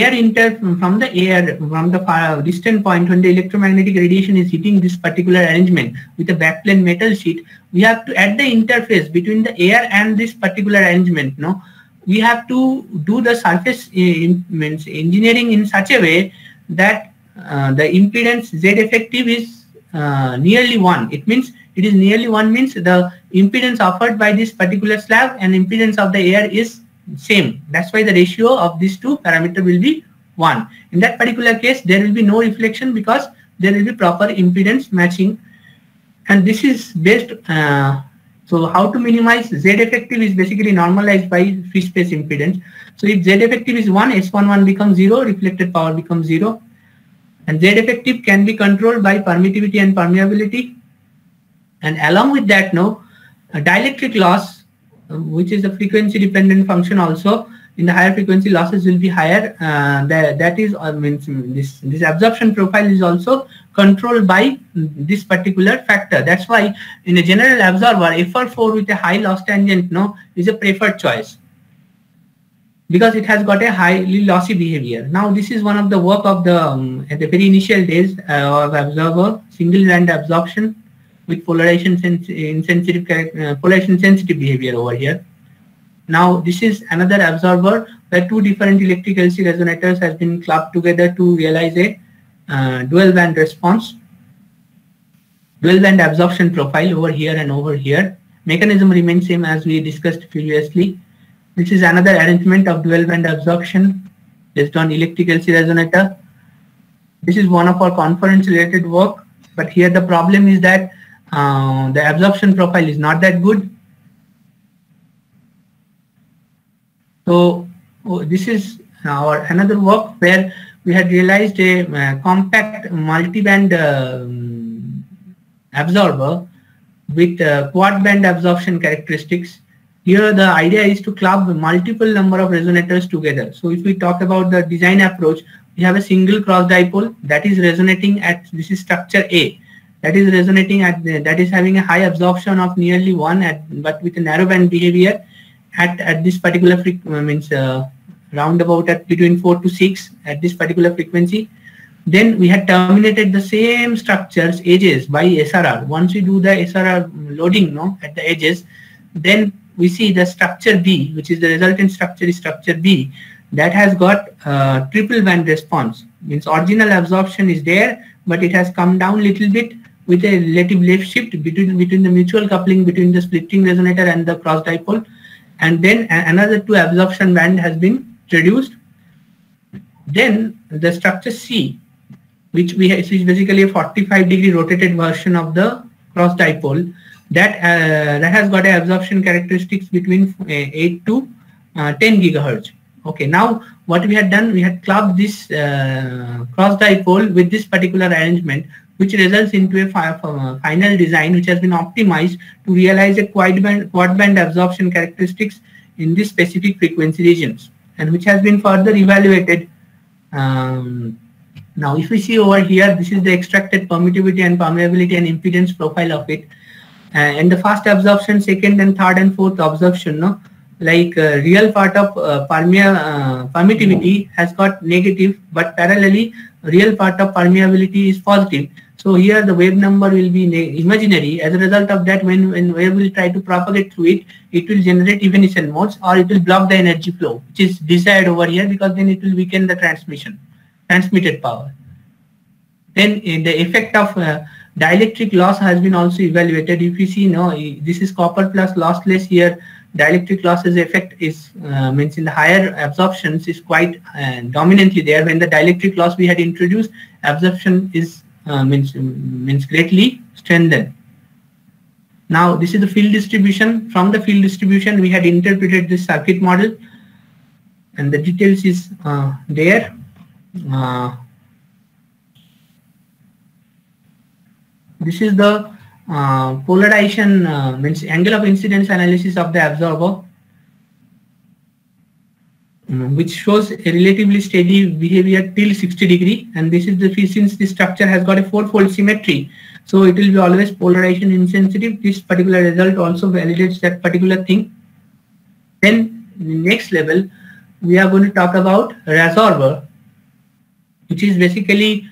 distant point, when the electromagnetic radiation is hitting this particular arrangement with a backplane metal sheet, we have to, at the interface between the air and this particular arrangement, we have to do the surface engineering in such a way that the impedance Z effective is nearly 1. It means it is nearly 1 means the impedance offered by this particular slab and impedance of the air is same. That's why the ratio of these two parameters will be 1. In that particular case, there will be no reflection because there will be proper impedance matching. And this is based, so how to minimize Z effective is basically normalized by free space impedance. So if Z effective is 1, S11 becomes 0, reflected power becomes 0. And Z effective can be controlled by permittivity and permeability. And along with that, a dielectric loss, which is a frequency dependent function also, in the higher frequency, losses will be higher. That is means this absorption profile is also controlled by this particular factor. That's why in a general absorber, FR4 with a high loss tangent is a preferred choice, because it has got a highly lossy behavior. Now this is one of the work of the at the very initial days of absorber, single band absorption with polarization sensitive behavior over here. Now this is another absorber where two different electric LC resonators has been clubbed together to realize a dual band response, dual band absorption profile over here and over here. Mechanism remains same as we discussed previously. This is another arrangement of dual band absorption based on electric LC resonator. This is one of our conference related work, but here the problem is that the absorption profile is not that good. So this is our another work where we had realized a compact multi-band absorber with quad band absorption characteristics. Here the idea is to club multiple number of resonators together. So if we talk about the design approach, we have a single cross dipole that is resonating at, this is structure A, that is resonating at that is having a high absorption of nearly 1 but with a narrow band behavior at this particular roundabout at between 4 to 6 at this particular frequency. Then we had terminated the same structures edges by SRR. Once we do the SRR loading at the edges, then we see the structure B, which is the resultant structure is structure B, that has got triple band response. Means original absorption is there, but it has come down a little bit with a relative left shift between the mutual coupling between the splitting resonator and the cross dipole. And then another 2 absorption band has been reduced. Then the structure C, which is basically a 45-degree rotated version of the cross dipole, that has got a absorption characteristics between 8 to 10 gigahertz. Okay, now what we had done, we had clubbed this cross dipole with this particular arrangement, which results into a final design which has been optimized to realize a quad band absorption characteristics in this specific frequency regions, and which has been further evaluated. Now if we see over here, this is the extracted permittivity and permeability and impedance profile of it. And the first absorption, second and third and fourth absorption, real part of permittivity has got negative, but parallelly real part of permeability is positive. So here the wave number will be imaginary. As a result of that, when wave will try to propagate through it, it will generate evanescent modes, or it will block the energy flow, which is desired over here, because then it will weaken the transmitted power. Then the effect of dielectric loss has been also evaluated. If you see, this is copper plus lossless here. Dielectric losses effect is means in the higher absorptions is quite dominantly there. When the dielectric loss we had introduced, absorption is means greatly strengthened. Now this is the field distribution. From the field distribution, we had interpreted this circuit model, and the details is there. This is the polarization means angle of incidence analysis of the absorber, which shows a relatively steady behavior till 60 degree, and this is the, since this structure has got a 4-fold symmetry, so it will be always polarization insensitive. This particular result also validates that particular thing. Then next level, we are going to talk about resorber, which is basically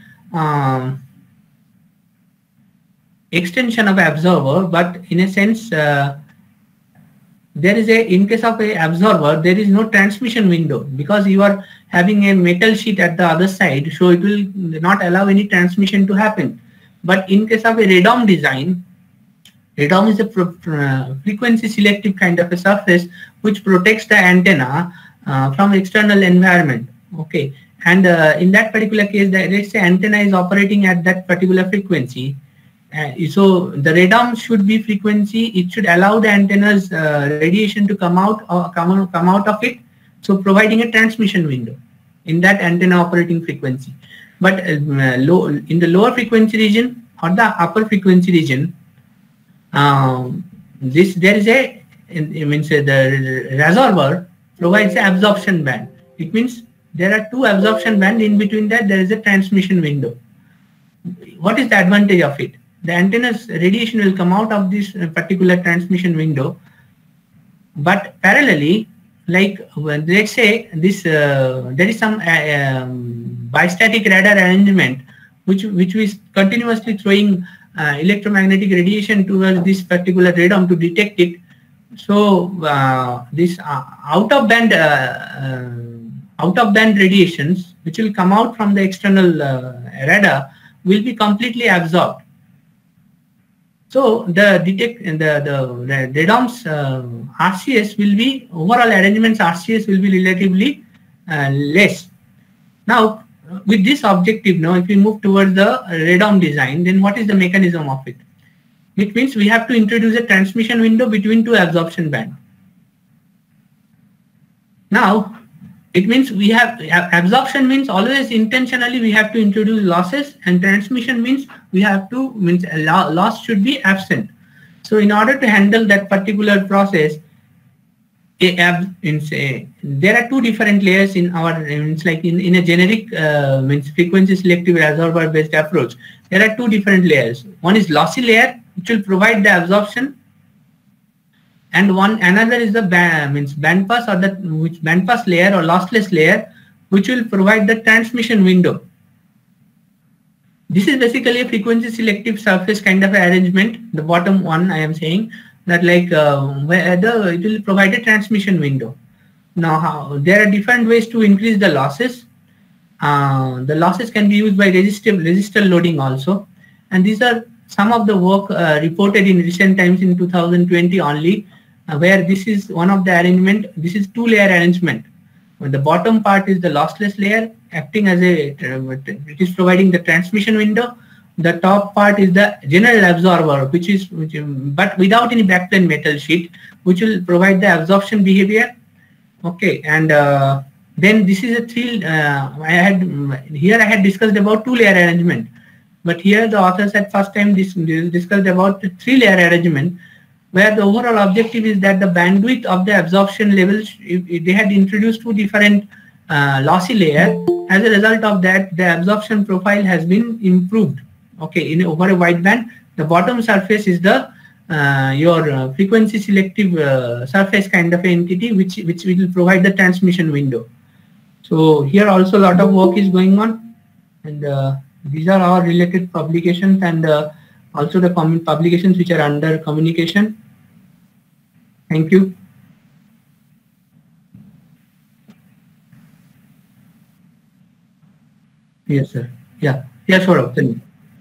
extension of absorber, but in a sense there is in case of a absorber, there is no transmission window, because you are having a metal sheet at the other side, so it will not allow any transmission to happen. But in case of a radome design, radome is a frequency selective kind of a surface which protects the antenna from external environment. Okay, and in that particular case, let's say antenna is operating at that particular frequency. So the radome should be frequency. It should allow the antenna's radiation to come out of it, so providing a transmission window in that antenna operating frequency. But in the lower frequency region or the upper frequency region, there is the resorber provides the absorption band. It means there are two absorption bands. In between that, there is a transmission window. What is the advantage of it? The antenna's radiation will come out of this particular transmission window, but parallelly, like let's say this, there is some bistatic radar arrangement which is continuously throwing electromagnetic radiation towards this particular radome to detect it. So this out of band radiations which will come out from the external radar will be completely absorbed. So the radome's RCS will be, overall arrangement's RCS will be relatively less. Now with this objective, now if we move towards the radome design, then what is the mechanism of it? It means we have to introduce a transmission window between two absorption bands. Now it means we have absorption means always intentionally we have to introduce losses, and transmission means we have to loss should be absent. So in order to handle that particular process, there are two different layers in our, like in a generic frequency selective reservoir based approach. There are two different layers. One is lossy layer, which will provide the absorption, and another is the band pass, or band pass layer or lossless layer, which will provide the transmission window. This is basically a frequency selective surface kind of arrangement. The bottom one I am saying that, like it will provide a transmission window. Now there are different ways to increase the losses. The losses can be used by resistor loading also, and these are some of the work reported in recent times in 2020 only, where this is one of the arrangement. This is two-layer arrangement. When the bottom part is the lossless layer acting as it is providing the transmission window. The top part is the general absorber, but without any backplane metal sheet, which will provide the absorption behavior. Okay, and then this is a I had discussed about two-layer arrangement, but here the authors at first time discussed about the three-layer arrangement, where the overall objective is that the bandwidth of the absorption levels, they had introduced two different lossy layer. As a result of that, the absorption profile has been improved. Okay, over a wideband, the bottom surface is the your frequency selective surface kind of entity, which will provide the transmission window. So here also a lot of work is going on, and these are our related publications, and also the publications which are under communication. Thank you. Yes, sir. Yeah. Yeah, sure. Tell me.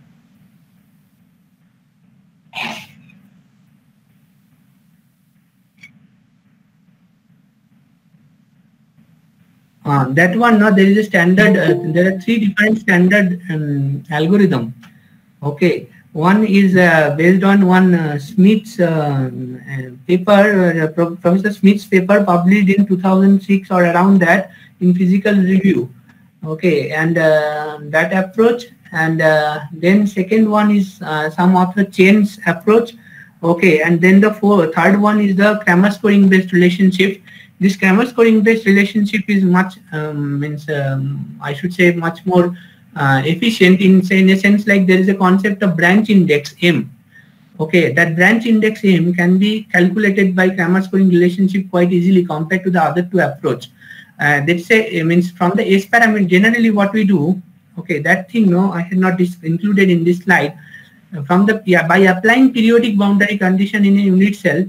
That one, no, there is a standard, there are three different standard algorithm. Okay, one is based on one Smith's paper, Professor Smith's paper published in 2006 or around that in Physical Review. Okay, and that approach, and then second one is some author Chen's approach. Okay, and then the third one is the Kramer scoring based relationship. This Kramer scoring based relationship is much I should say much more efficient in a sense, like there is a concept of branch index M. Okay, that branch index M can be calculated by Kramer scoring relationship quite easily compared to the other two approach. Let's say from the S parameter, generally what we do, okay, that thing I had not included in this slide. From the by applying periodic boundary condition in a unit cell,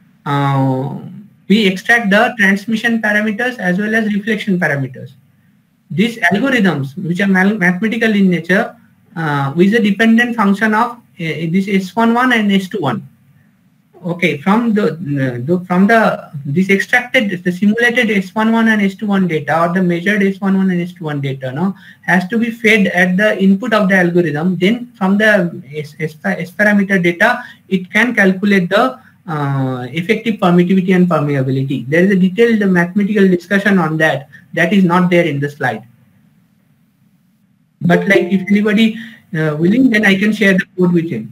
we extract the transmission parameters as well as reflection parameters. These algorithms, which are mathematical in nature, is a dependent function of this S11 and S21. Okay, from this extracted, the simulated S11 and S21 data, or the measured S11 and S21 data, has to be fed at the input of the algorithm. Then from the S parameter data, it can calculate the effective permittivity and permeability. There is a detailed mathematical discussion on that. That is not there in the slide. But like if anybody willing, then I can share the code with him.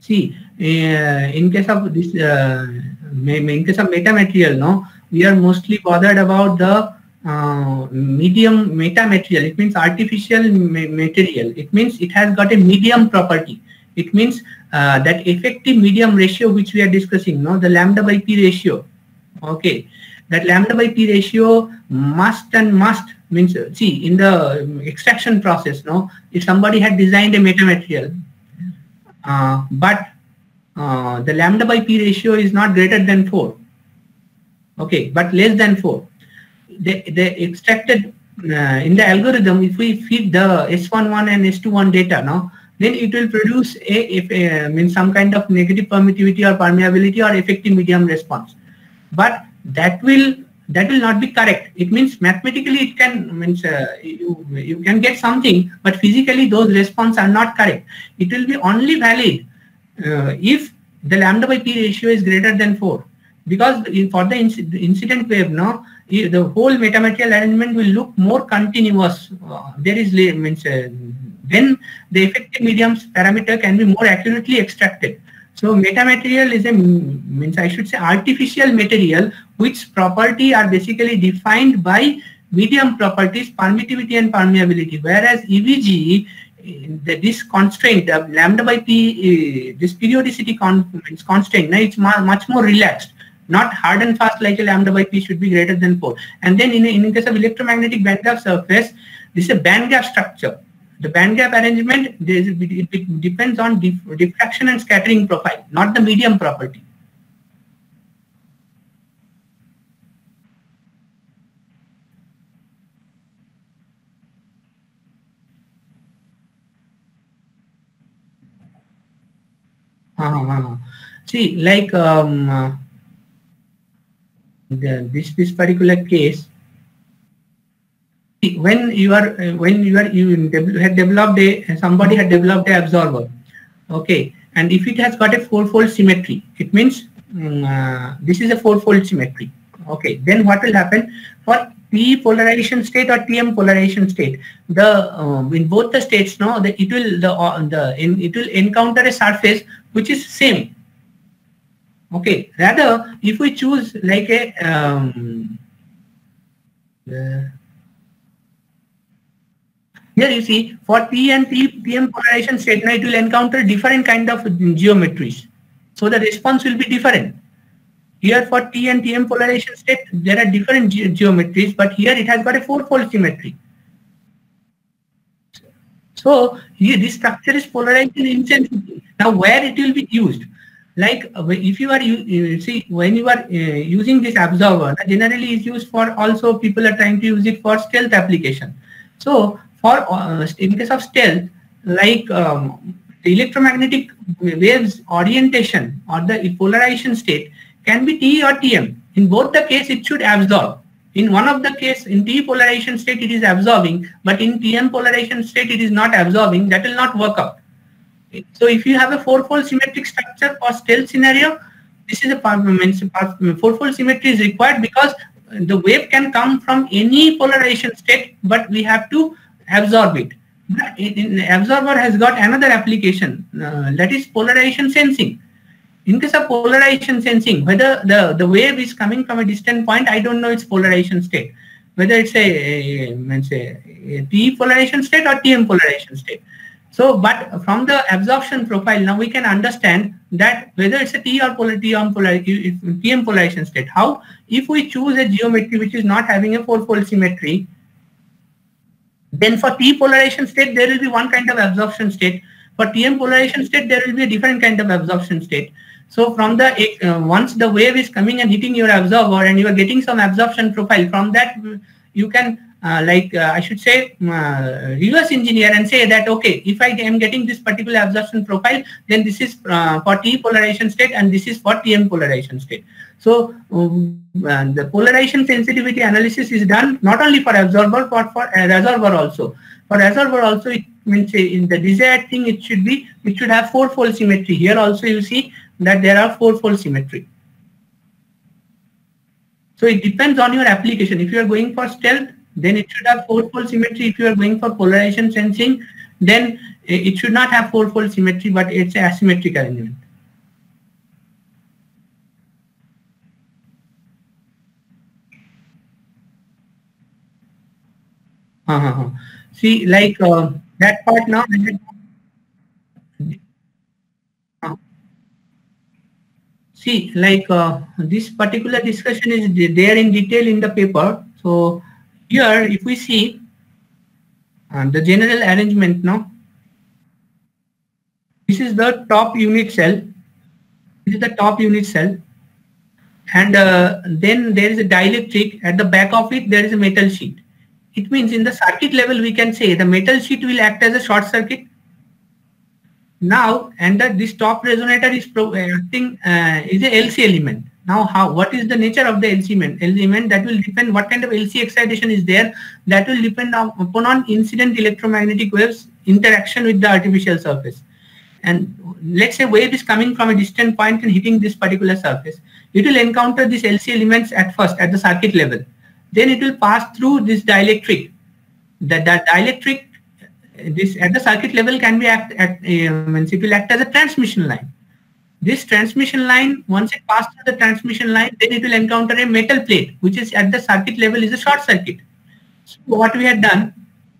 See, in case of this, in case of metamaterial, no, we are mostly bothered about the medium metamaterial. It means artificial material. It means it has got a medium property. It means that effective medium ratio which we are discussing, no, the lambda by p ratio. Okay, that lambda by p ratio must means, see, in the extraction process, no, if somebody had designed a metamaterial, but the lambda by p ratio is not greater than 4, okay, but less than 4. The extracted in the algorithm, if we feed the S11 and S21 data, no, then it will produce means some kind of negative permittivity or permeability or effective medium response. But that will not be correct. It means mathematically it can, means you can get something, but physically those responses are not correct. It will be only valid if the lambda by p ratio is greater than 4, because for the incident wave, no, the whole metamaterial arrangement will look more continuous. There is means then the effective medium's parameter can be more accurately extracted. So metamaterial is a, means I should say, artificial material which property are basically defined by medium properties, permittivity and permeability, whereas EVG, this constraint of lambda by p, this periodicity constraint, now it's much more relaxed, not hard and fast like a lambda by p should be greater than 4. And then in case of electromagnetic bandgap surface, this is a bandgap structure. The bandgap arrangement, it depends on diffraction and scattering profile, not the medium property. See, like this particular case, when you had developed somebody had developed a absorber, okay, and if it has got a 4-fold symmetry, it means this is a 4-fold symmetry. Okay, then what will happen for P polarization state or TM polarization state? The in both the states, no, it will encounter a surface which is same. Okay, rather if we choose like a here you see, for P and TM polarization state, now it will encounter different kind of geometries. So the response will be different. Here for T and TM polarization state, there are different geometries, but here it has got a 4-fold symmetry. So here this structure is polarized in intensity. Now where it will be used? Like if you are, see, when you are using this absorber, generally is used for, also people are trying to use it for stealth application. So for in case of stealth, like the electromagnetic waves orientation or the polarization state can be T or TM. In both the case, it should absorb. In one of the case, in T polarization state, it is absorbing, but in TM polarization state, it is not absorbing. That will not work out. So if you have a 4-fold symmetric structure for stealth scenario, this is a 4-fold symmetry is required, because the wave can come from any polarization state, but we have to absorb it. But absorber has got another application, that is polarization sensing. In case of polarization sensing, whether the wave is coming from a distant point, I don't know its polarization state, whether it's a P polarization state or TM polarization state. So, but from the absorption profile, now we can understand that whether it's a T or TM polarization state. How? If we choose a geometry which is not having a 4-fold symmetry, then for T polarization state, there will be one kind of absorption state. For TM polarization state, there will be a different kind of absorption state. So from the once the wave is coming and hitting your absorber and you are getting some absorption profile, from that you can I should say reverse engineer and say that, okay, if I am getting this particular absorption profile, then this is for T polarization state and this is for TM polarization state. So the polarization sensitivity analysis is done not only for absorber but for reservoir also. For reservoir also, it means in the desired thing, it should have 4-fold symmetry. Here also you see that there are 4-fold symmetry. So it depends on your application. If you are going for stealth, then it should have 4-fold symmetry. If you are going for polarization sensing, then it should not have four-fold symmetry, but it's an asymmetric arrangement. See, like that part now. See, like this particular discussion is there in detail in the paper. So here, if we see the general arrangement now, this is the top unit cell. This is the top unit cell, and then there is a dielectric. At the back of it, there is a metal sheet. It means in the circuit level, we can say the metal sheet will act as a short circuit. Now, and this top resonator is acting is a LC element. Now, what is the nature of the LC element? That will depend what kind of LC excitation is there. That will depend upon incident electromagnetic waves interaction with the artificial surface. And let's say wave is coming from a distant point and hitting this particular surface. It will encounter these LC elements at first at the circuit level. Then it will pass through this dielectric. That dielectric, this at the circuit level can be it will act as a transmission line. This transmission line, once it passes through the transmission line, then it will encounter a metal plate, which is at the circuit level is a short circuit. So what we had done,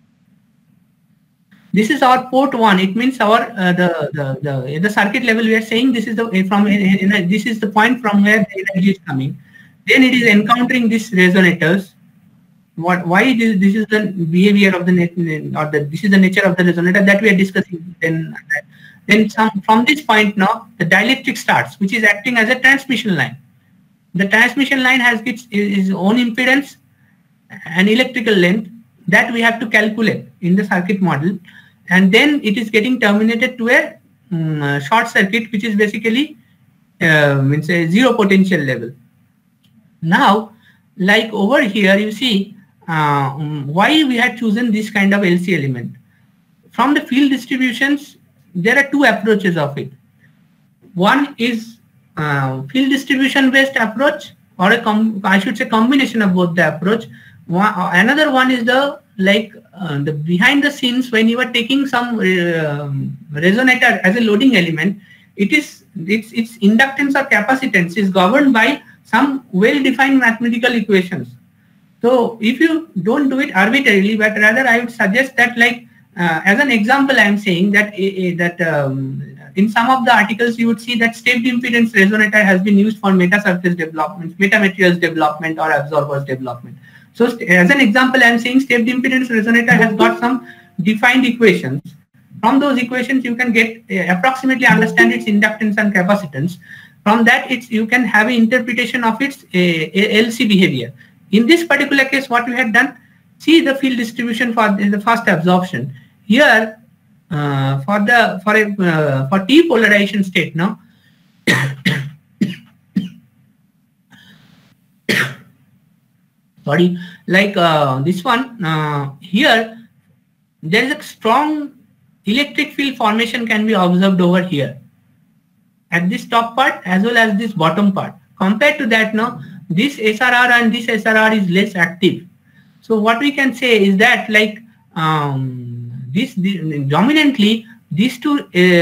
this is our port 1. It means our the circuit level we are saying this is the this is the point from where the energy is coming. Then it is encountering these resonators. Why this is the behavior of the net, or this is the nature of the resonator that we are discussing. Then from this point now the dielectric starts, which is acting as a transmission line. The transmission line has its own impedance and electrical length that we have to calculate in the circuit model, and then it is getting terminated to a short circuit, which is basically means a zero potential level. Now, like over here, you see why we had chosen this kind of LC element. From the field distributions, there are two approaches of it. One is field distribution based approach, or I should say combination of both the approach. Another one is the the behind the scenes, when you are taking some resonator as a loading element, its inductance or capacitance is governed by some well-defined mathematical equations. So if you don't do it arbitrarily, but rather I would suggest that, like as an example, I am saying that in some of the articles you would see that stepped impedance resonator has been used for meta-surface development, metamaterials development, or absorbers development. So as an example, I am saying stepped impedance resonator has got some defined equations. From those equations, you can get approximately understand its inductance and capacitance. From that, you can have an interpretation of its LC behavior. In this particular case, what we had done, see the field distribution for the first absorption. Here, for T polarization state now, sorry, like this one, here, there is a strong electric field formation can be observed over here at this top part as well as this bottom part. Compared to that now, this SRR and this SRR is less active. So what we can say is that, like dominantly these two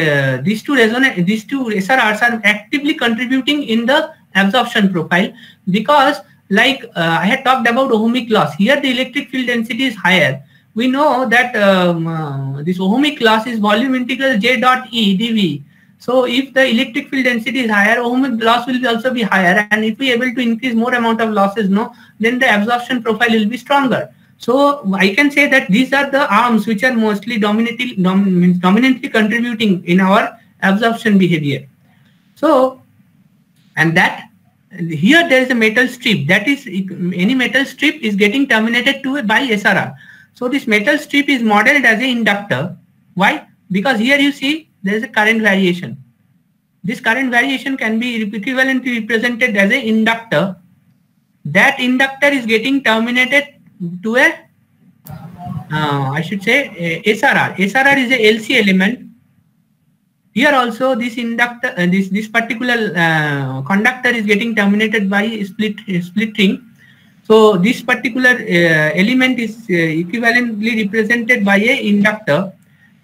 SRRs are actively contributing in the absorption profile, because like I had talked about ohmic loss. Here the electric field density is higher. We know that this ohmic loss is volume integral J dot E dV. So if the electric field density is higher, ohmic loss will also be higher, and if we are able to increase more amount of losses, then the absorption profile will be stronger. So I can say that these are the arms which are mostly dominantly contributing in our absorption behavior. So, and that here there is a metal strip, that is any metal strip is getting terminated by SRR. So this metal strip is modeled as an inductor. Why? Because here you see there is a current variation. This current variation can be equivalently represented as an inductor. That inductor is getting terminated to a I should say SRR. SRR is a LC element. Here also this inductor, this particular conductor is getting terminated by split ring. So this particular element is equivalently represented by a inductor.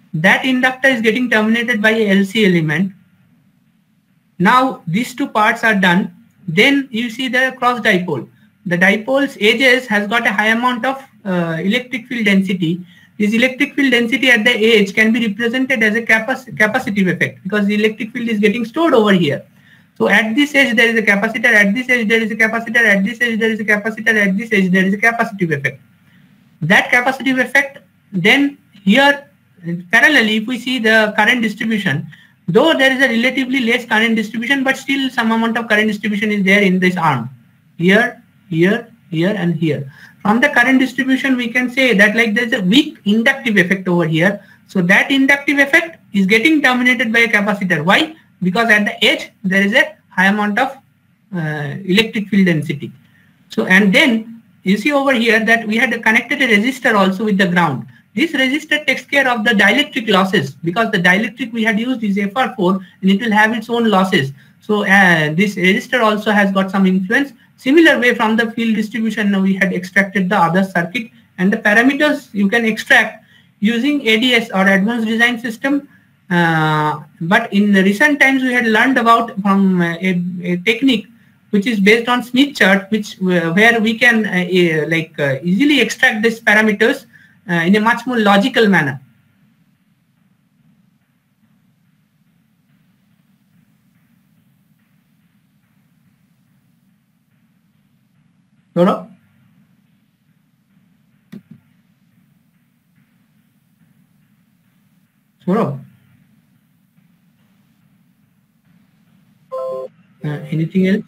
that inductor is getting terminated by a LC element. Now these two parts are done. Then you see the cross dipole. The dipole's edges has got a high amount of electric field density. This electric field density at the edge can be represented as a capacitive effect, because the electric field is getting stored over here. So at this edge there is a capacitor, at this edge there is a capacitor, at this edge there is a capacitor, at this edge there is a capacitive effect. That capacitive effect, then here parallelly if we see the current distribution, though there is a relatively less current distribution, but still some amount of current distribution is there in this arm, here, here, here and here. From the current distribution we can say that like there is a weak inductive effect over here. So that inductive effect is getting terminated by a capacitor. Why? Because at the edge there is a high amount of electric field density. So and then you see over here that we had connected a resistor also with the ground. This resistor takes care of the dielectric losses, because the dielectric we had used is FR4 and it will have its own losses. So this resistor also has got some influence. Similar way, from the field distribution now we had extracted the other circuit, and the parameters you can extract using ADS or advanced design system. But in the recent times we had learned about from a technique which is based on Smith chart, which where we can easily extract these parameters in a much more logical manner. Saurabh? Saurabh? Anything else?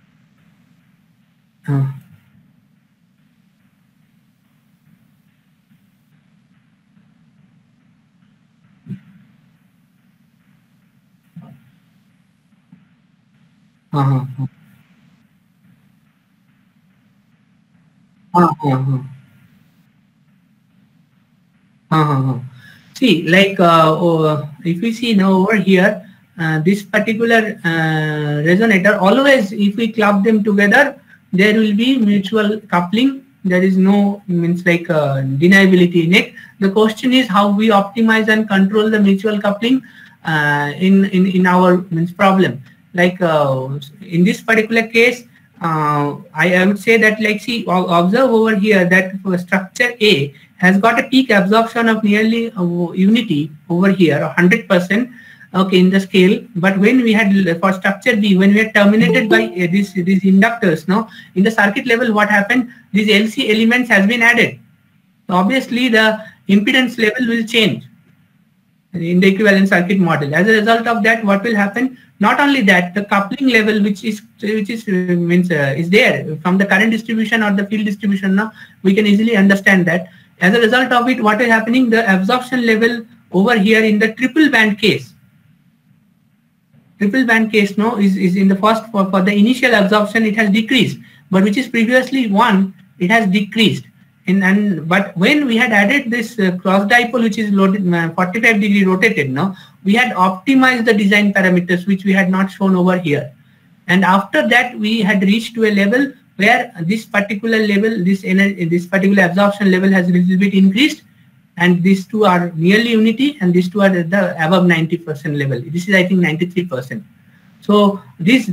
See, like if we see now over here, this particular resonator, always if we club them together, there will be mutual coupling. There is no means like deniability in it. The question is how we optimize and control the mutual coupling in our means problem. Like in this particular case, I would say that like see, observe over here that for structure A has got a peak absorption of nearly unity over here, 100%. Okay, in the scale. But when we had for structure B, when we are terminated by these inductors, now in the circuit level, what happened? These LC elements has been added. So obviously, the impedance level will change in the equivalent circuit model. As a result of that, what will happen? Not only that, the coupling level, which is there from the current distribution or the field distribution. Now we can easily understand that. As a result of it, what is happening? The absorption level over here in the triple band case. Triple band case now is in the first for the initial absorption it has decreased, but which is previously 1, it has decreased. But when we had added this cross dipole, which is loaded 45 degree rotated, now we had optimized the design parameters which we had not shown over here. And after that we had reached to a level where this particular level, this particular absorption level has a little bit increased, and these two are nearly unity, and these two are at the above 90% level. This is I think 93%. So these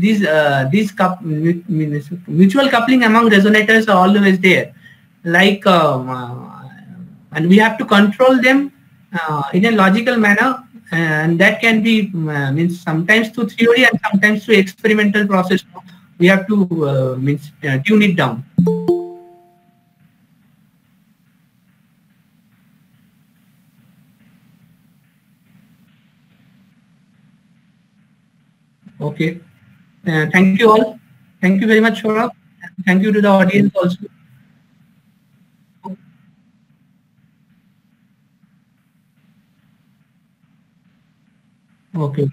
mutual coupling among resonators are always there. Like and we have to control them in a logical manner, and that can be means sometimes through theory and sometimes through experimental process. We have to tune it down. Okay. Thank you all. Thank you very much, Saurabh. Thank you to the audience also. Okay.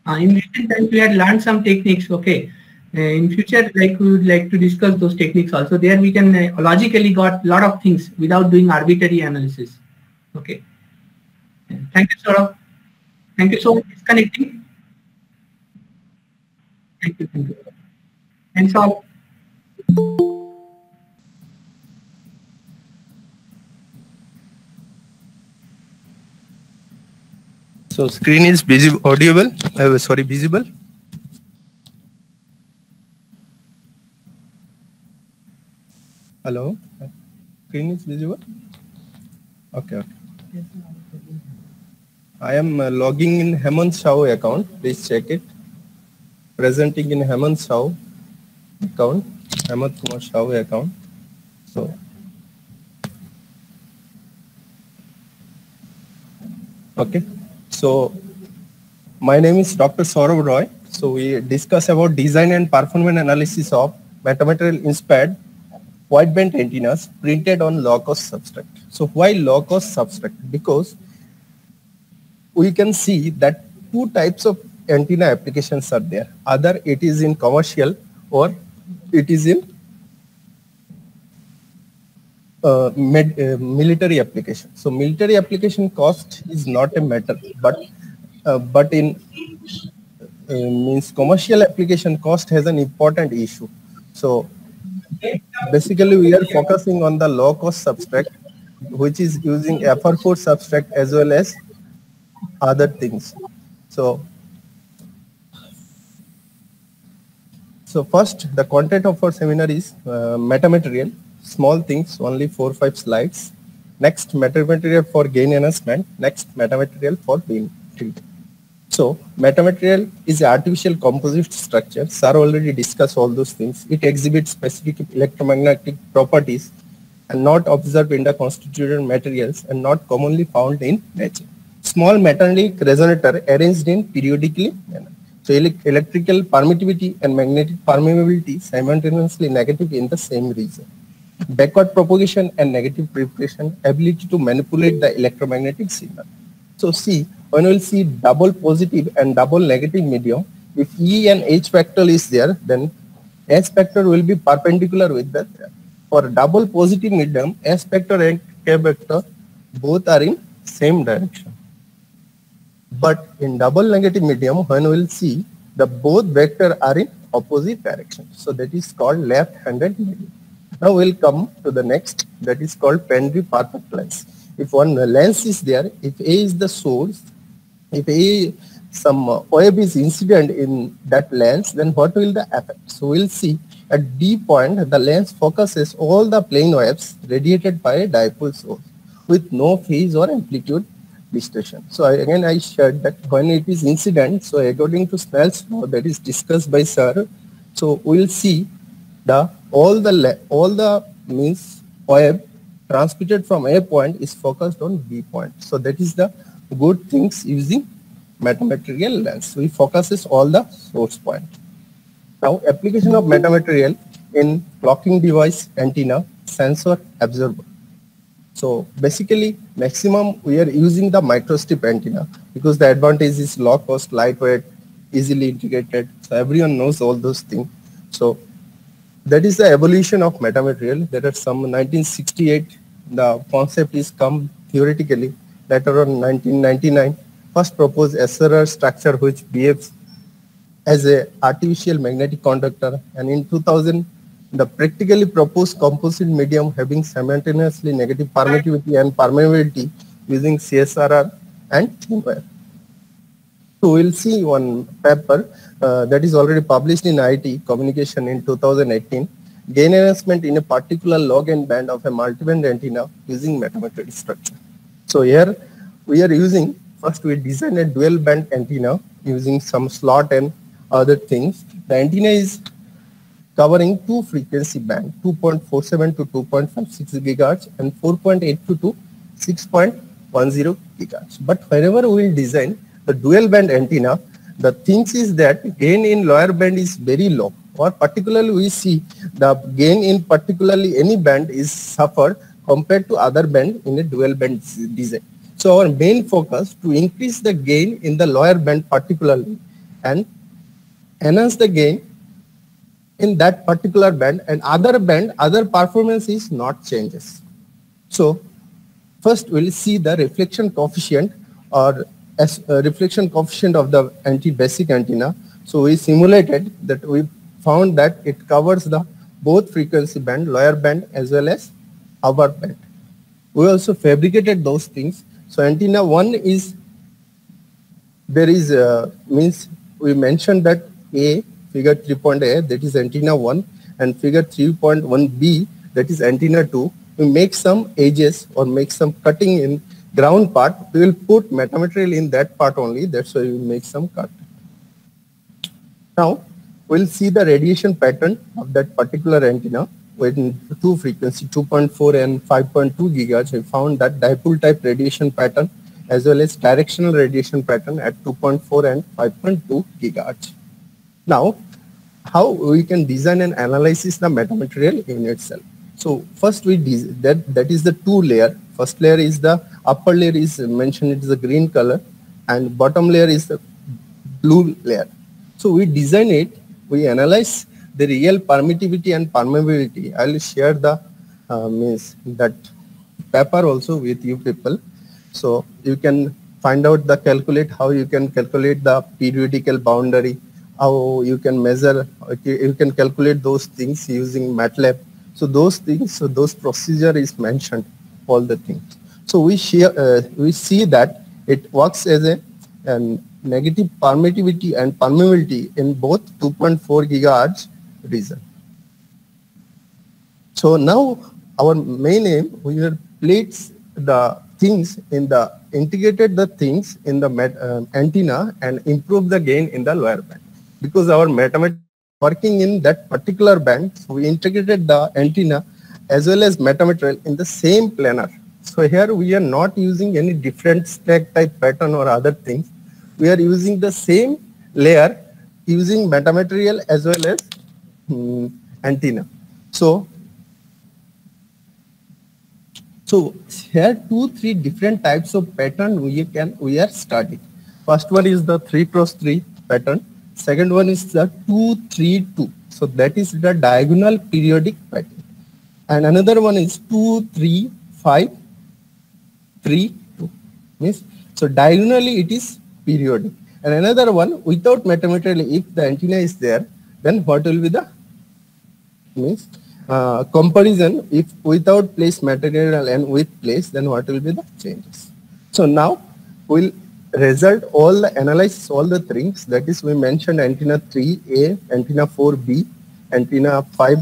In recent times, we had learned some techniques. Okay. In future, like we would like to discuss those techniques also. There we can logically got a lot of things without doing arbitrary analysis. Okay. Thank you, Saurabh. Thank you so much for connecting. Thank you. Thank you. Thanks all. So screen is audible. Sorry, visible. Hello. Screen is visible. Okay. I am logging in Hemant Shao account. Please check it. Presenting in Hemant Shao account. Hemant Kumar Shao account. So. Okay. So my name is Dr. Saurabh Roy. So we discuss about design and performance analysis of metamaterial inspired wideband antennas printed on low-cost substrate. So why low-cost substrate? Because we can see that two types of antenna applications are there. Either it is in commercial or it is in military application. So military application cost is not a matter, but in means commercial application cost has an important issue. So basically we are focusing on the low cost substrate, which is using FR4 substrate as well as other things. So first, the content of our seminar is metamaterial, small things, only 4-5 slides. Next, metamaterial for gain enhancement. Next, metamaterial for beam tilt. So metamaterial is an artificial composite structure. Sir already discussed all those things. It exhibits specific electromagnetic properties and not observed in the constituted materials and not commonly found in nature. Small metallic resonator arranged in periodically manner. So electrical permittivity and magnetic permeability simultaneously negative in the same region. Backward propagation and negative preparation, ability to manipulate the electromagnetic signal. So see, when we will see double positive and double negative medium, if E and H vector is there, then S vector will be perpendicular with that. For double positive medium, S vector and K vector both are in same direction. But in double negative medium, when we will see the both vector are in opposite direction. So that is called left-handed medium. Now we'll come to the next, that is called Pendry perfect lens. If one lens is there, if A is the source, if some wave is incident in that lens, then what will the effect? So we'll see at D point, the lens focuses all the plane waves radiated by a dipole source with no phase or amplitude distortion. So again, I shared that when it is incident, so according to Snell's law that is discussed by Sir, so we'll see all the means wave transmitted from A point is focused on B point. So that is the good things using metamaterial lens. We focuses all the source point. Now application of metamaterial in clocking device, antenna, sensor, absorber. So basically maximum we are using the microstrip antenna because the advantage is low cost, lightweight, easily integrated. So everyone knows all those things. So that is the evolution of metamaterial. There are some 1968, the concept is come theoretically. Later on 1999, first proposed SRR structure which behaves as a artificial magnetic conductor, and in 2000, the practically proposed composite medium having simultaneously negative permittivity and permeability using CSRR and thin wire. So we'll see one paper that is already published in IT Communication in 2018, gain enhancement in a particular low-gain band of a multiband antenna using metamaterial structure. So here we are using, first we design a dual band antenna using some slot and other things. The antenna is covering two frequency band, 2.47 to 2.56 gigahertz and 4.82 to 6.10 gigahertz. But wherever we will design the dual band antenna, the things is that gain in lower band is very low, or particularly we see the gain in particularly any band is suffered compared to other band in a dual band design. So our main focus to increase the gain in the lower band particularly and enhance the gain in that particular band, and other performance is not changes. So first we'll see the reflection coefficient or reflection coefficient of the basic antenna. So we simulated that, we found that it covers the both frequency band, lower band as well as upper band. We also fabricated those things. So antenna 1 is, there is means we mentioned that A, figure 3.A, that is antenna 1, and figure 3.1B, that is antenna 2. We make some edges or make some cutting in ground part. We will put metamaterial in that part only. That's why we make some cut. Now we'll see the radiation pattern of that particular antenna with two frequency, 2.4 and 5.2 gigahertz. We found that dipole type radiation pattern as well as directional radiation pattern at 2.4 and 5.2 gigahertz. Now, how we can design and analyze the metamaterial in itself. So first we that is the two layer. First layer is the upper layer is mentioned, it is the green color, and bottom layer is the blue layer. So we design it, we analyze the real permittivity and permeability. I will share the means that paper also with you people. So you can find out the calculate, how you can calculate the periodical boundary, how you can measure, you can calculate those things using MATLAB. So those things, so those procedure is mentioned, all the things. So we see that it works as a negative permittivity and permeability in both 2.4 gigahertz region. So now our main aim, we will place the things in the integrated the things in the antenna and improve the gain in the lower band. Because our metamaterial working in that particular band, so we integrated the antenna as well as metamaterial in the same planar. So here we are not using any different stack type pattern or other things. We are using the same layer using metamaterial as well as antenna. So here 2-3 different types of pattern we are studying. First one is the 3x3 pattern. Second one is the 2-3-2. So that is the diagonal periodic pattern. And another one is 2-3-5-3-2. Means so diagonally it is periodic. And another one without metamaterial, if the antenna is there, then what will be the means comparison, if without place material and with place, then what will be the changes. So now we'll result all the analysis, all the things, that is we mentioned antenna 3A, antenna 4B, antenna 5,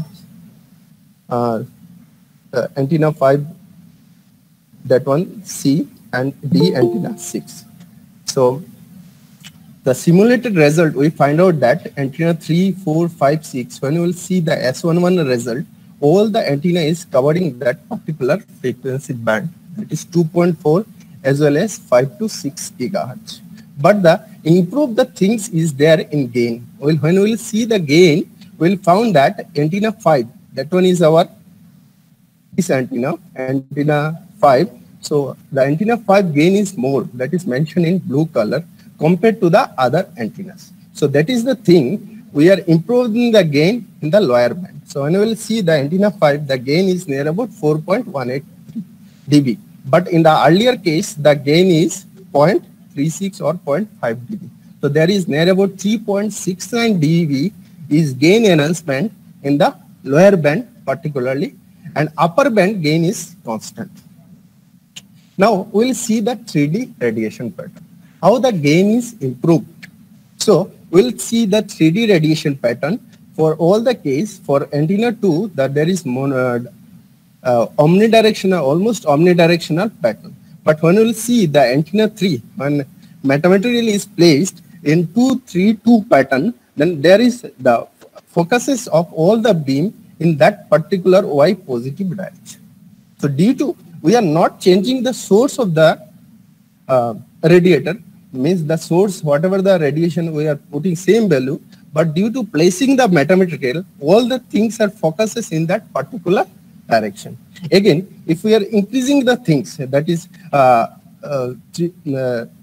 antenna 5, that one C, and D antenna 6. So the simulated result, we find out that antenna 3, 4, 5, 6, when you will see the S11 result, all the antenna is covering that particular frequency band, that is 2.4 as well as 5 to 6 gigahertz. But the improve the things is there in gain. Well, when we will see the gain, we will found that antenna 5, that one is our this antenna 5. So the antenna 5 gain is more, that is mentioned in blue color, compared to the other antennas. So that is the thing, we are improving the gain in the lower band. So when we will see the antenna 5, the gain is near about 4.18 dB. But in the earlier case, the gain is 0.36 or 0.5 dB. So there is near about 3.69 dB is gain enhancement in the lower band particularly, and upper band gain is constant. Now we will see the 3D radiation pattern, how the gain is improved. So we will see the 3D radiation pattern for all the case. For antenna 2, that there is omnidirectional, almost omnidirectional pattern. But when we will see the antenna 3, when metamaterial is placed in 2-3-2 pattern, then there is the focuses of all the beam in that particular Y positive direction. So due to we are not changing the source of the radiator, means the source, whatever the radiation, we are putting same value, but due to placing the metamaterial, all the things are focuses in that particular direction. Again, if we are increasing the things, that is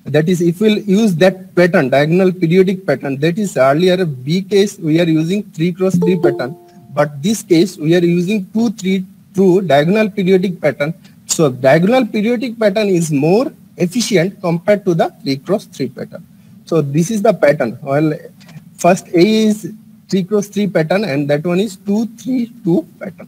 That is, if we'll use that pattern, diagonal periodic pattern, that is earlier B case we are using 3x3 pattern, but this case we are using 2-3-2 diagonal periodic pattern. So diagonal periodic pattern is more efficient compared to the 3x3 pattern. So this is the pattern. Well, first A is 3x3 pattern and that one is 2-3-2 pattern.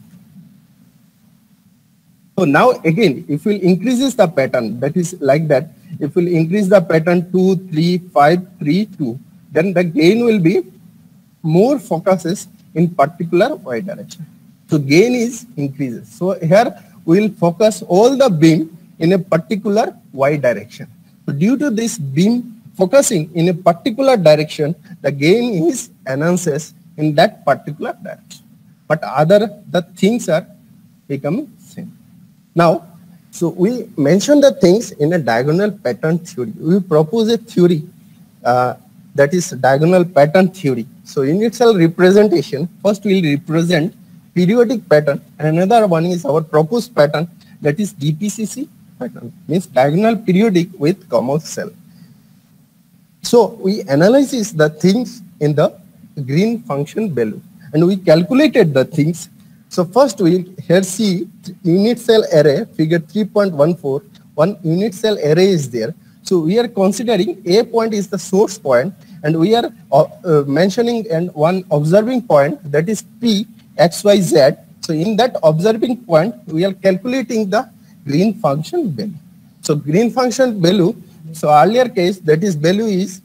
So now again, if we increases the pattern, that is like that, if we increase the pattern 2, 3, 5, 3, 2, then the gain will be more focuses in particular Y direction. So gain is increases. So here we will focus all the beam in a particular Y direction. So due to this beam focusing in a particular direction, the gain is enhances in that particular direction. But the things are becoming same. Now, so we mention the things in a diagonal pattern theory. We propose a theory that is diagonal pattern theory. So in initial representation, first we will represent periodic pattern and another one is our proposed pattern, that is DPCC pattern, means diagonal periodic with Comal cell. So we analyze the things in the green function value and we calculated the things. So first we here see unit cell array, figure 3.14, one unit cell array is there. So we are considering A point is the source point and we are mentioning and one observing point, that is P XYZ. So in that observing point, we are calculating the green function value. So green function value, so earlier case, that is value is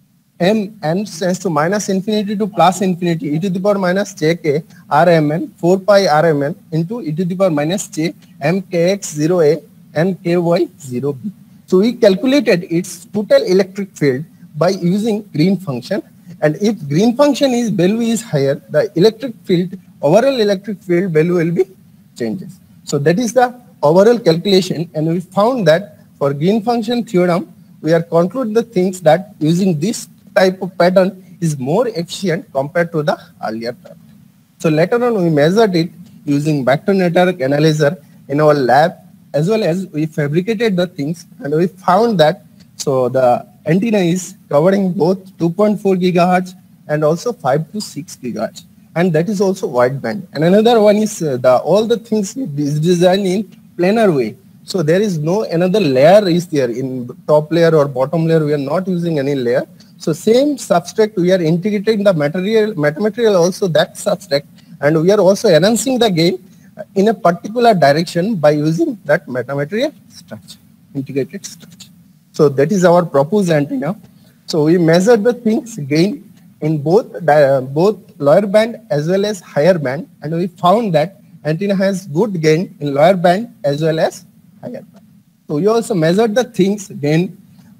m n tends to minus infinity to plus infinity e to the power minus jk rmn 4 pi rmn into e to the power minus j mkx 0a and ky 0b. So we calculated its total electric field by using green function, and if green function is value is higher, the electric field, overall electric field value will be changes. So that is the overall calculation, and we found that for green function theorem we are conclude the things that using this type of pattern is more efficient compared to the earlier pattern. So later on we measured it using vector network analyzer in our lab, as well as we fabricated the things and we found that so the antenna is covering both 2.4 gigahertz and also 5 to 6 gigahertz, and that is also wideband. And another one is all the things is designed in planar way. So there is no another layer is there in top layer or bottom layer. We are not using any layer. So same substrate we are integrating the metamaterial also that substrate, and we are also enhancing the gain in a particular direction by using that metamaterial structure, integrated structure. So that is our proposed antenna. So we measured the things gain in both lower band as well as higher band, and we found that antenna has good gain in lower band as well as higher band. So we also measured the things gain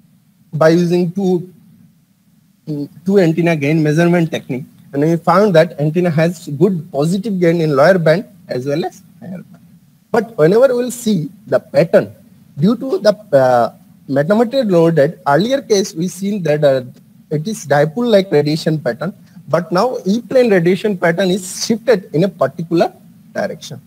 by using two antenna gain measurement technique, and we found that antenna has good positive gain in lower band as well as higher band. But whenever we will see the pattern due to the metamaterial loaded, earlier case we seen that it is dipole like radiation pattern, but now E-plane radiation pattern is shifted in a particular direction.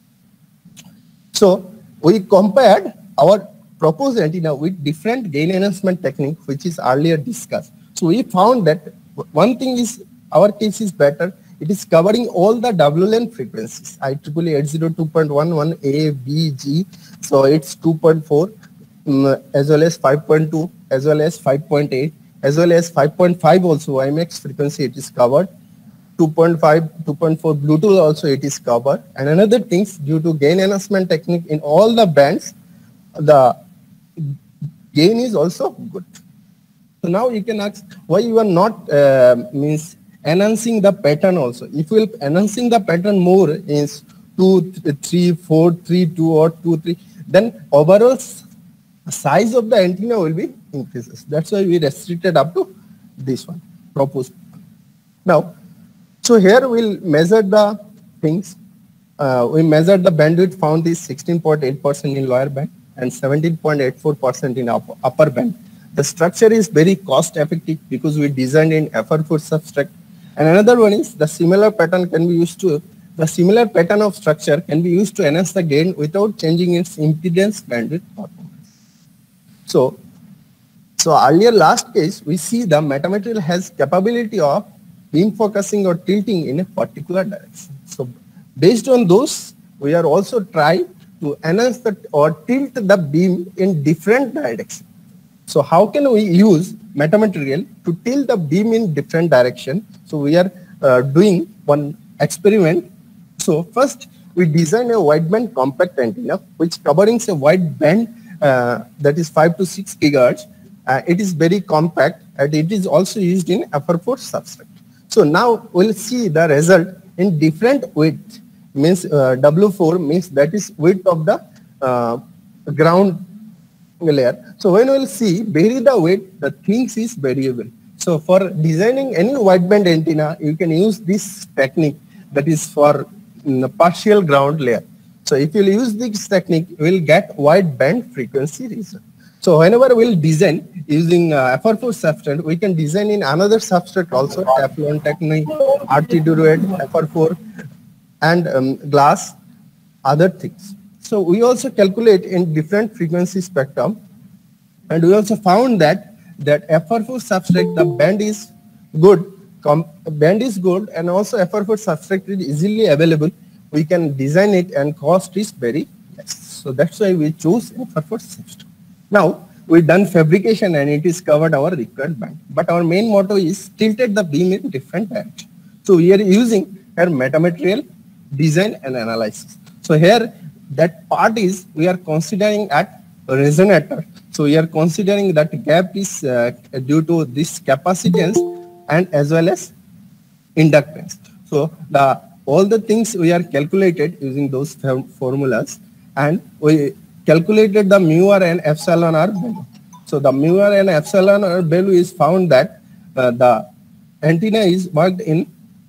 So we compared our proposed antenna with different gain enhancement technique which is earlier discussed. So we found that one thing is our case is better. It is covering all the WLAN frequencies, IEEE 802.11 A, B, G. So it's 2.4 as well as 5.2 as well as 5.8 as well as 5.5 also WiMAX frequency it is covered. 2.5, 2.4 Bluetooth also it is covered. And another things, due to gain enhancement technique in all the bands, the gain is also good. So now you can ask why you are not means enhancing the pattern also. If you will enhancing the pattern more is 2, 3, 4, 3, 2 or 2, 3, then overall size of the antenna will be increases. That's why we restricted up to this one proposed. Now, so here we'll measure the things. We measured the bandwidth found is 16.8% in lower band and 17.84% in upper band. The structure is very cost effective because we designed in FR4 substrate. And another one is the similar pattern can be used to, the similar pattern of structure can be used to enhance the gain without changing its impedance bandwidth performance. So So earlier last case, we see the metamaterial has capability of beam focusing or tilting in a particular direction. So based on those, we are also trying to enhance the or tilt the beam in different direction. So how can we use metamaterial to tilt the beam in different direction? So we are doing one experiment. So first we design a wideband compact antenna which covering a wide band that is 5 to 6 gigahertz. It is very compact and it is also used in FR4 substrate. So now we'll see the result in different width. Means W4 means that is width of the ground layer. So when we'll see vary the width, the things is variable. So for designing any wideband antenna, you can use this technique that is for partial ground layer. So if you use this technique, you will get wideband frequency result. So whenever we'll design using FR4 substrate, we can design in another substrate also, Teflon technique, RT Duroid, FR4, and glass, other things. So we also calculate in different frequency spectrum, and we also found that FR4 substrate, the band is good, and also FR4 substrate is easily available. We can design it and cost is very less. So that's why we choose FR4 substrate. Now we done fabrication and it is covered our required band. But our main motto is tilted the beam in different direction. So we are using here metamaterial design and analysis. So here that part is we are considering at resonator. So we are considering that gap is due to this capacitance and as well as inductance. So all the things we are calculated using those formulas, and we calculated the mu r and epsilon r value. So the mu r and epsilon r value is found that the antenna is worked in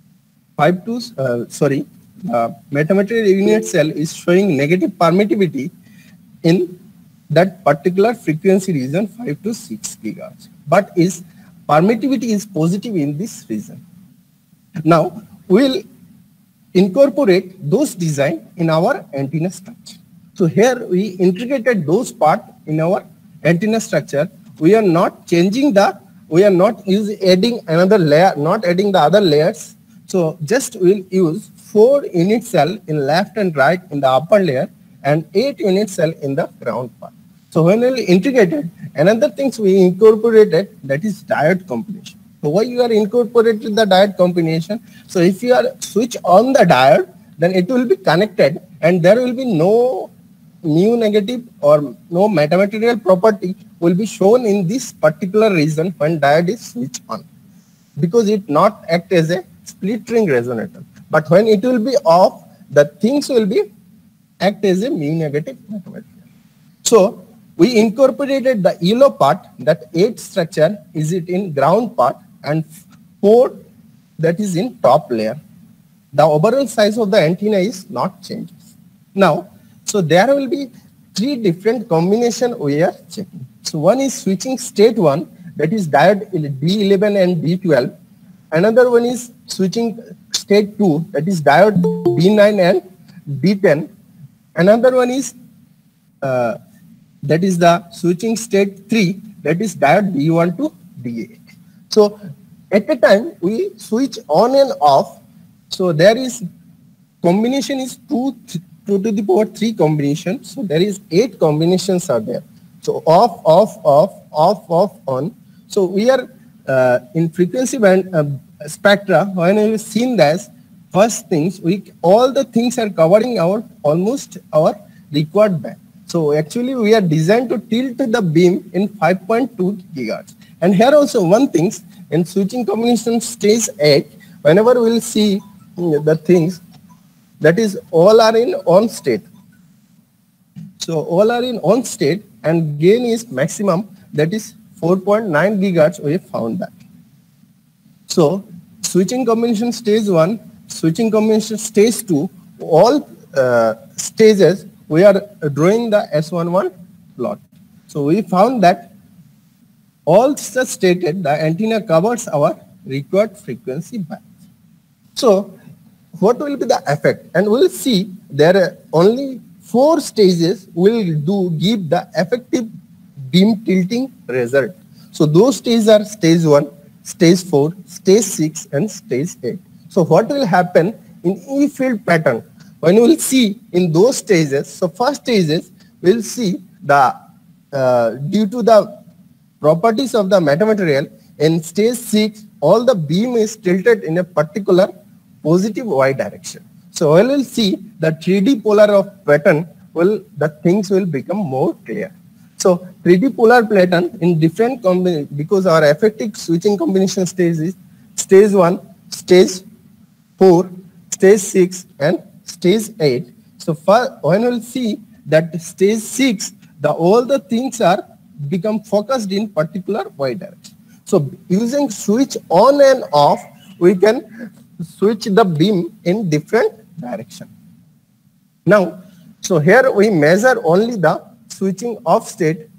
metamaterial unit cell is showing negative permittivity in that particular frequency region 5 to 6 gigahertz, but is permittivity is positive in this region. Now we'll incorporate those design in our antenna structure. So here we integrated those part in our antenna structure. We are not changing adding another layer, not adding the other layers. So just we'll use 4 unit cell in left and right in the upper layer and 8 unit cell in the ground part. So when we integrated, another things we incorporated, that is diode combination. So why you are incorporated the diode combination? So if you are switch on the diode, then it will be connected and there will be no mu negative or no metamaterial property will be shown in this particular region when diode is switched on, because it not act as a split ring resonator. But when it will be off, the things will be act as a mu negative metamaterial. So we incorporated the yellow part, that 8 structure is it in ground part and 4 that is in top layer. The overall size of the antenna is not changes. Now, so there will be 3 different combination we are checking. So one is switching state 1, that is diode D11 and D12. Another one is switching state 2, that is diode D9 and D10. Another one is that is the switching state 3, that is diode D1 to D8. So at a time we switch on and off. So there is combination is 2 to the power 3 combination. So there is 8 combinations are there. So off, off, off, off, off, on. So we are in frequency band spectra. When we have seen this, first things all the things are covering almost our required band. So actually we are designed to tilt the beam in 5.2 gigahertz. And here also one thing, in switching combination stage 8, whenever we will see the things, that is all are in on state. So all are in on state and gain is maximum, that is 4.9 gigahertz. We have found that. So switching combination stage 1, switching combination stage 2, all stages we are drawing the S11 plot. So we found that all such stated the antenna covers our required frequency band. So what will be the effect? And we will see there are only 4 stages will give the effective beam tilting result. So those stages are stage 1, stage 4, stage 6 and stage 8. So what will happen in E-field pattern? When we will see in those stages, so first stages we will see the due to the properties of the metamaterial, in stage 6 all the beam is tilted in a particular positive y direction. So we will see the 3D polar of pattern, the things will become more clear. So 3D polar pattern in different combination, because our effective switching combination stage is stage 1, stage 4, stage 6 and stage 8. So when we will see that stage 6, all the things are become focused in particular y direction. So using switch on and off, we can switch the beam in different direction. Now, so here we measure only the switching off state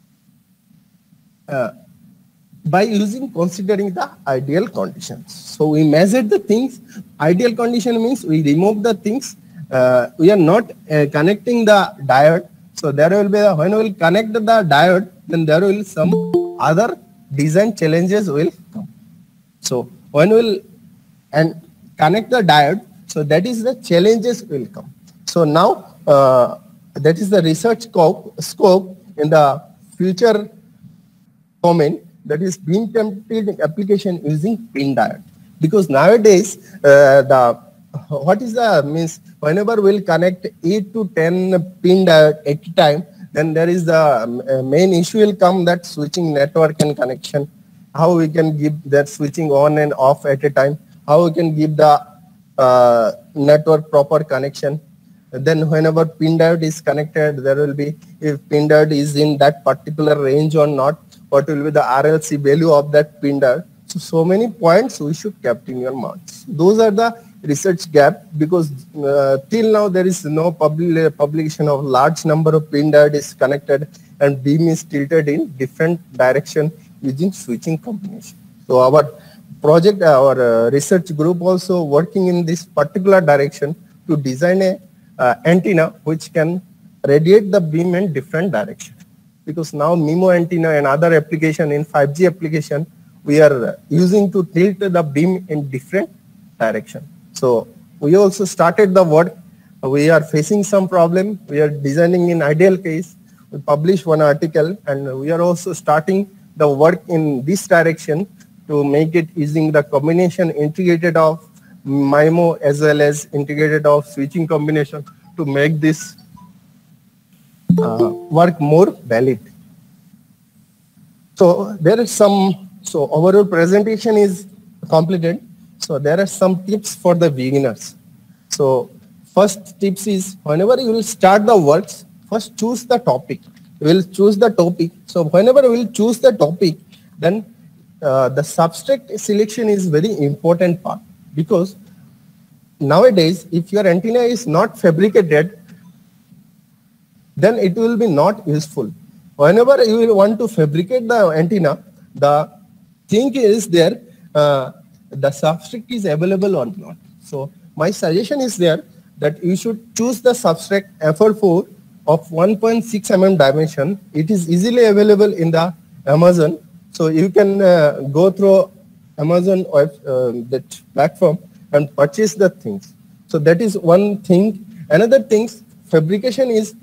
by considering the ideal conditions. So we measure the things. Ideal condition means we remove the things. We are not connecting the diode. So there will be when we will connect the diode, then there will some other design challenges will come. So when we will connect the diode, so that is the challenges will come. So now that is the research scope in the future domain, that is beam template application using pin diode. Because nowadays what is the means, whenever we'll connect 8 to 10 pin diode at a time, then there is the main issue will come, that switching network and connection, how we can give that switching on and off at a time, how we can give the network proper connection. Then whenever pin diode is connected, there will be, if pin diode is in that particular range or not, what will be the RLC value of that pin diode. So many points we should keep in your mind. Those are the research gap, because till now there is no publication of large number of pin diode is connected and beam is tilted in different direction using switching combination. So our project, our research group also working in this particular direction to design a antenna which can radiate the beam in different direction. Because now MIMO antenna and other application in 5G application, we are using to tilt the beam in different direction. So we also started the work. We are facing some problem. We are designing in ideal case. We published one article, and we are also starting the work in this direction to make it using the combination integrated of MIMO as well as integrated of switching combination to make this work more valid. So there is some, so overall presentation is completed. So there are some tips for the beginners. So first tips is, whenever you will start the works, first choose the topic. You will choose the topic. So whenever we will choose the topic, then the substrate selection is very important part, because nowadays if your antenna is not fabricated, then it will be not useful. Whenever you will want to fabricate the antenna, the thing is there, the substrate is available or not. So my suggestion is there that you should choose the substrate FR4 of 1.6 mm dimension. It is easily available in the Amazon. So you can go through Amazon or that platform and purchase the things. So that is one thing. Another thing, fabrication is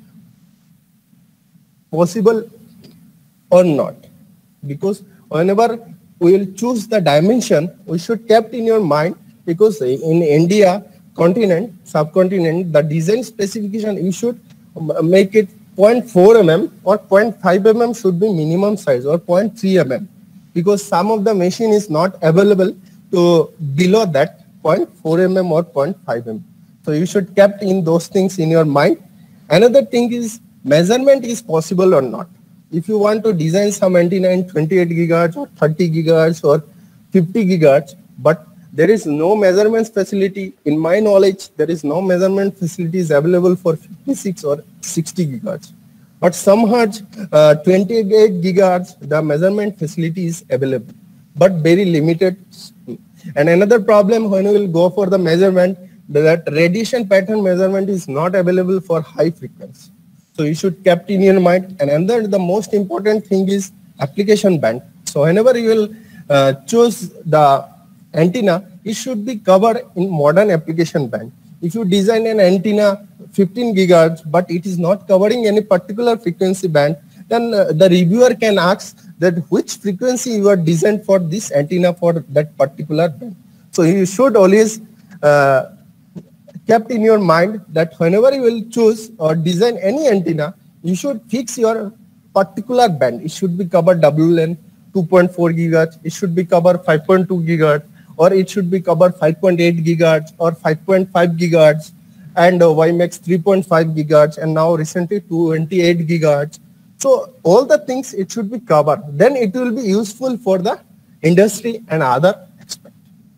possible or not, because whenever we will choose the dimension, we should keep in your mind, because in India continent, subcontinent, the design specification, you should make it 0.4 mm or 0.5 mm should be minimum size, or 0.3 mm, because some of the machine is not available to below that 0.4 mm or 0.5 mm. So you should keep in those things in your mind. Another thing is measurement is possible or not. If you want to design some antenna in 28 gigahertz or 30 gigahertz or 50 gigahertz, but there is no measurements facility, in my knowledge, there is no measurement facilities available for 56 or 60 gigahertz. But some hertz, 28 gigahertz, the measurement facility is available, but very limited. And another problem when we will go for the measurement, that radiation pattern measurement is not available for high frequency. So you should keep in your mind. And another, the most important thing is application band. So whenever you will choose the antenna, it should be covered in modern application band. If you design an antenna 15 gigahertz, but it is not covering any particular frequency band, then the reviewer can ask that which frequency you are designed for this antenna for that particular band. So you should always kept in your mind that whenever you will choose or design any antenna, you should fix your particular band. It should be covered WLAN 2.4 gigahertz, it should be covered 5.2 gigahertz, or it should be covered 5.8 gigahertz or 5.5 gigahertz, and WiMAX 3.5 gigahertz, and now recently 28 gigahertz. So all the things it should be covered. Then it will be useful for the industry and other aspects.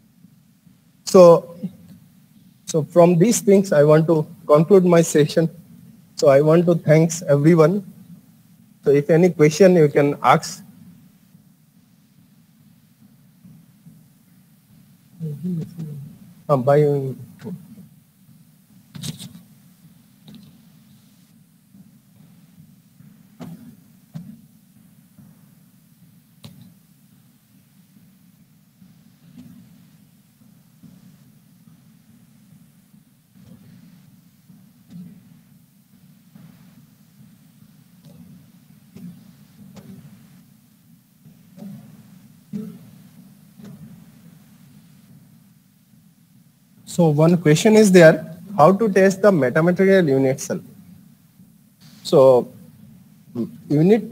So from these things, I want to conclude my session. So I want to thank everyone. So if any question you can ask. By So one question is there, how to test the metamaterial unit cell. So unit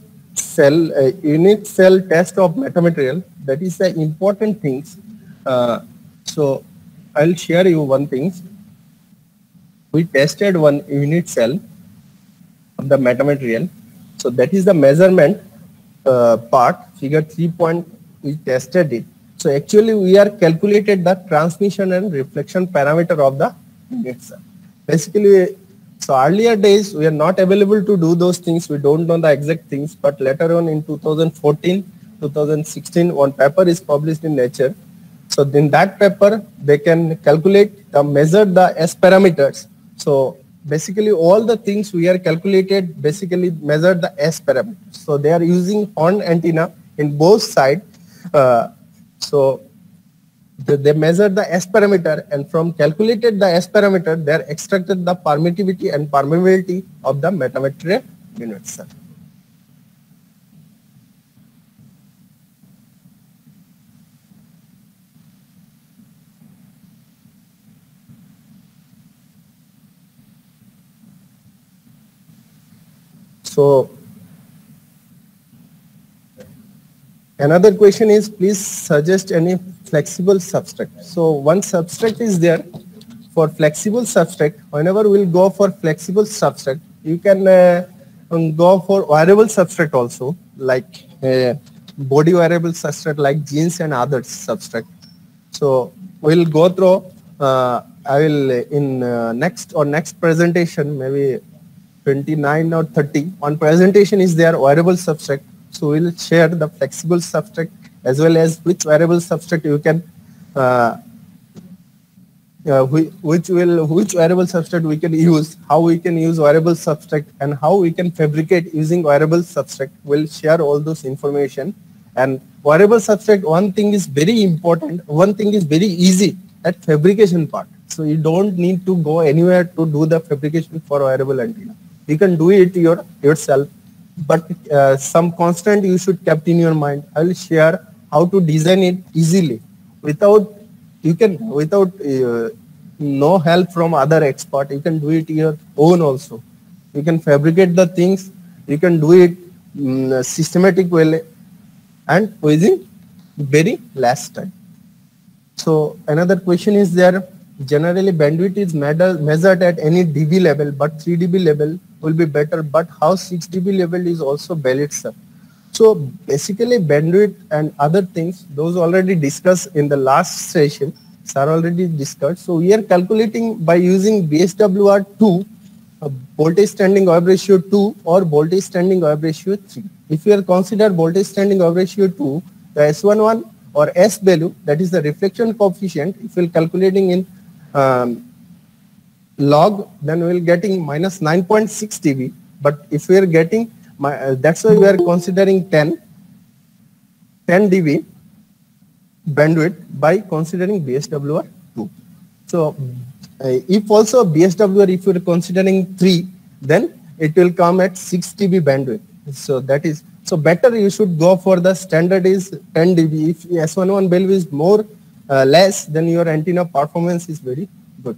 cell test of metamaterial, that is the important things. So I'll share you one thing. We tested one unit cell of the metamaterial. So that is the measurement part, figure 3 point, we tested it. So actually we are calculated the transmission and reflection parameter of the unit cell. Basically, so earlier days we are not available to do those things. We don't know the exact things, but later on in 2014, 2016, one paper is published in Nature. So in that paper, they can calculate, measure the S parameters. So basically all the things we are calculated basically measure the S parameters. So they are using horn antenna in both sides. So they measure the S parameter, and from calculated the S parameter, they are extracted the permittivity and permeability of the metamaterial unit cell. So another question is, please suggest any flexible substrate. So one substrate is there for flexible substrate. Whenever we'll go for flexible substrate, you can go for wearable substrate also, like body wearable substrate like jeans and other substrate. So we'll go through, I will in next presentation, maybe 29 or 30, one presentation is there, wearable substrate. So we'll share the flexible substrate as well as which wearable substrate you can, which wearable substrate we can use, how we can use wearable substrate, and how we can fabricate using wearable substrate. We'll share all those information. And wearable substrate, one thing is very important, one thing is very easy, at fabrication part. So you don't need to go anywhere to do the fabrication for wearable antenna. You can do it yourself. But some constant you should keep in your mind. I will share how to design it easily without no help from other expert. You can do it your own also. You can fabricate the things. You can do it systematic way and within very less time. So another question is there. Generally bandwidth is measured at any dB level, but 3 dB level will be better, but how 6 dB level is also valid, sir. So basically bandwidth and other things, those already discussed in the last session, sir already discussed. So we are calculating by using BSWR 2, voltage standing wave ratio 2 or voltage standing wave ratio 3. If you are consider voltage standing wave ratio 2, the S11 or S value, that is the reflection coefficient, if you are calculating in log, then we will getting minus 9.6 dB. But if we are getting, that's why we are considering 10. 10 dB bandwidth by considering BSWR 2. So if also BSWR, if you're considering 3, then it will come at 6 dB bandwidth. So that is, so better you should go for the standard is 10 dB. If S11 value is more less, then your antenna performance is very good.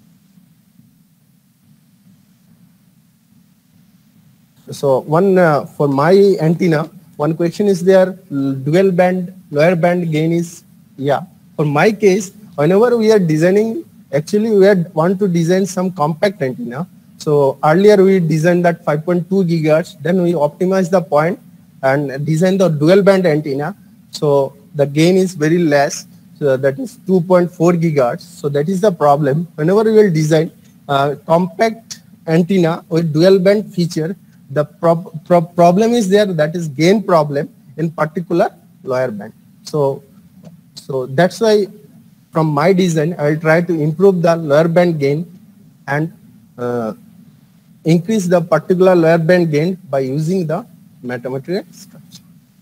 So one for my antenna, one question is there, dual band, lower band gain is, yeah. For my case, whenever we are designing, actually we want to design some compact antenna. So earlier we designed that 5.2 gigahertz, then we optimize the point and design the dual band antenna. So the gain is very less, so that is 2.4 gigahertz. So that is the problem. Whenever we will design compact antenna with dual band feature, the problem is there, that is gain problem in particular lower band. So that's why from my design, I will try to improve the lower band gain and increase the particular lower band gain by using the metamaterial structure.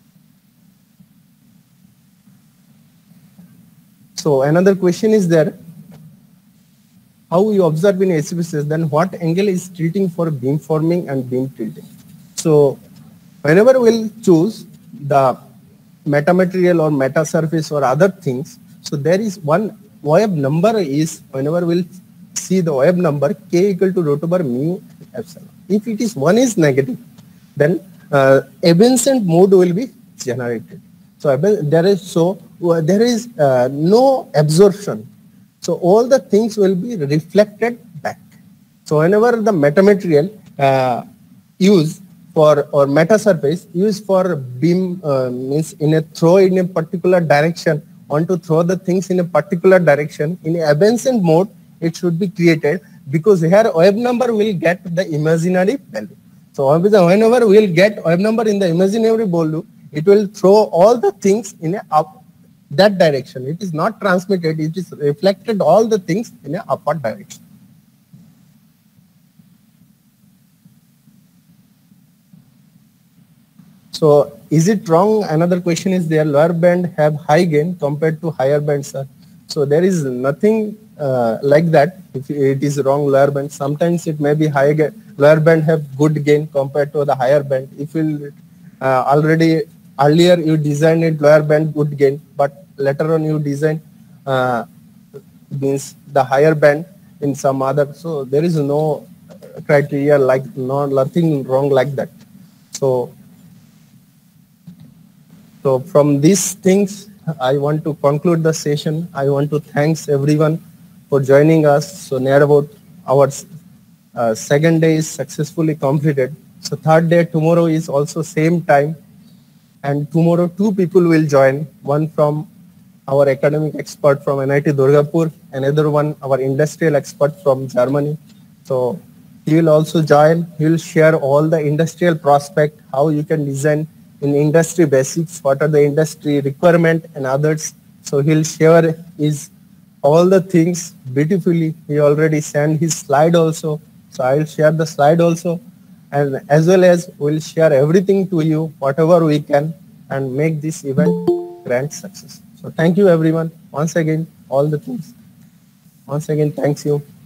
So another question is there, how we observe in ACPCS, then what angle is tilting for beam forming and beam tilting. So whenever we'll choose the metamaterial or meta surface or other things, so there is one wave number is, whenever we'll see the wave number, k equal to root over mu epsilon. If it is 1 is negative, then evanescent mode will be generated. So there is no absorption. So all the things will be reflected back. So whenever the metamaterial used for, or meta surface used for beam, means in a throw in a particular direction, want to throw the things in a particular direction, in a evanescent mode, it should be created, because here wave number will get the imaginary value. So whenever we will get wave number in the imaginary value, it will throw all the things in a up that direction. It is not transmitted, it is reflected all the things in a upward direction. So is it wrong? Another question is there, lower band have high gain compared to higher band, sir. So there is nothing like that. If it is wrong lower band, sometimes it may be high gain. Lower band have good gain compared to the higher band. If you already earlier you designed it lower band good gain, but later on you design means the higher band in some other. So there is no criteria like, nothing wrong like that. So from these things, I want to conclude the session. I want to thanks everyone for joining us. So near about our second day is successfully completed. So third day tomorrow is also same time. And tomorrow 2 people will join, one from our academic expert from NIT Durgapur, another one our industrial expert from Germany. So he will also join, he will share all the industrial prospect, how you can design in industry basics, what are the industry requirement and others. So he'll share his all the things beautifully. He already sent his slide also. So I'll share the slide also. And as well as we'll share everything to you, whatever we can, and make this event grand success. So thank you everyone. Once again, all the things. Once again, thanks you.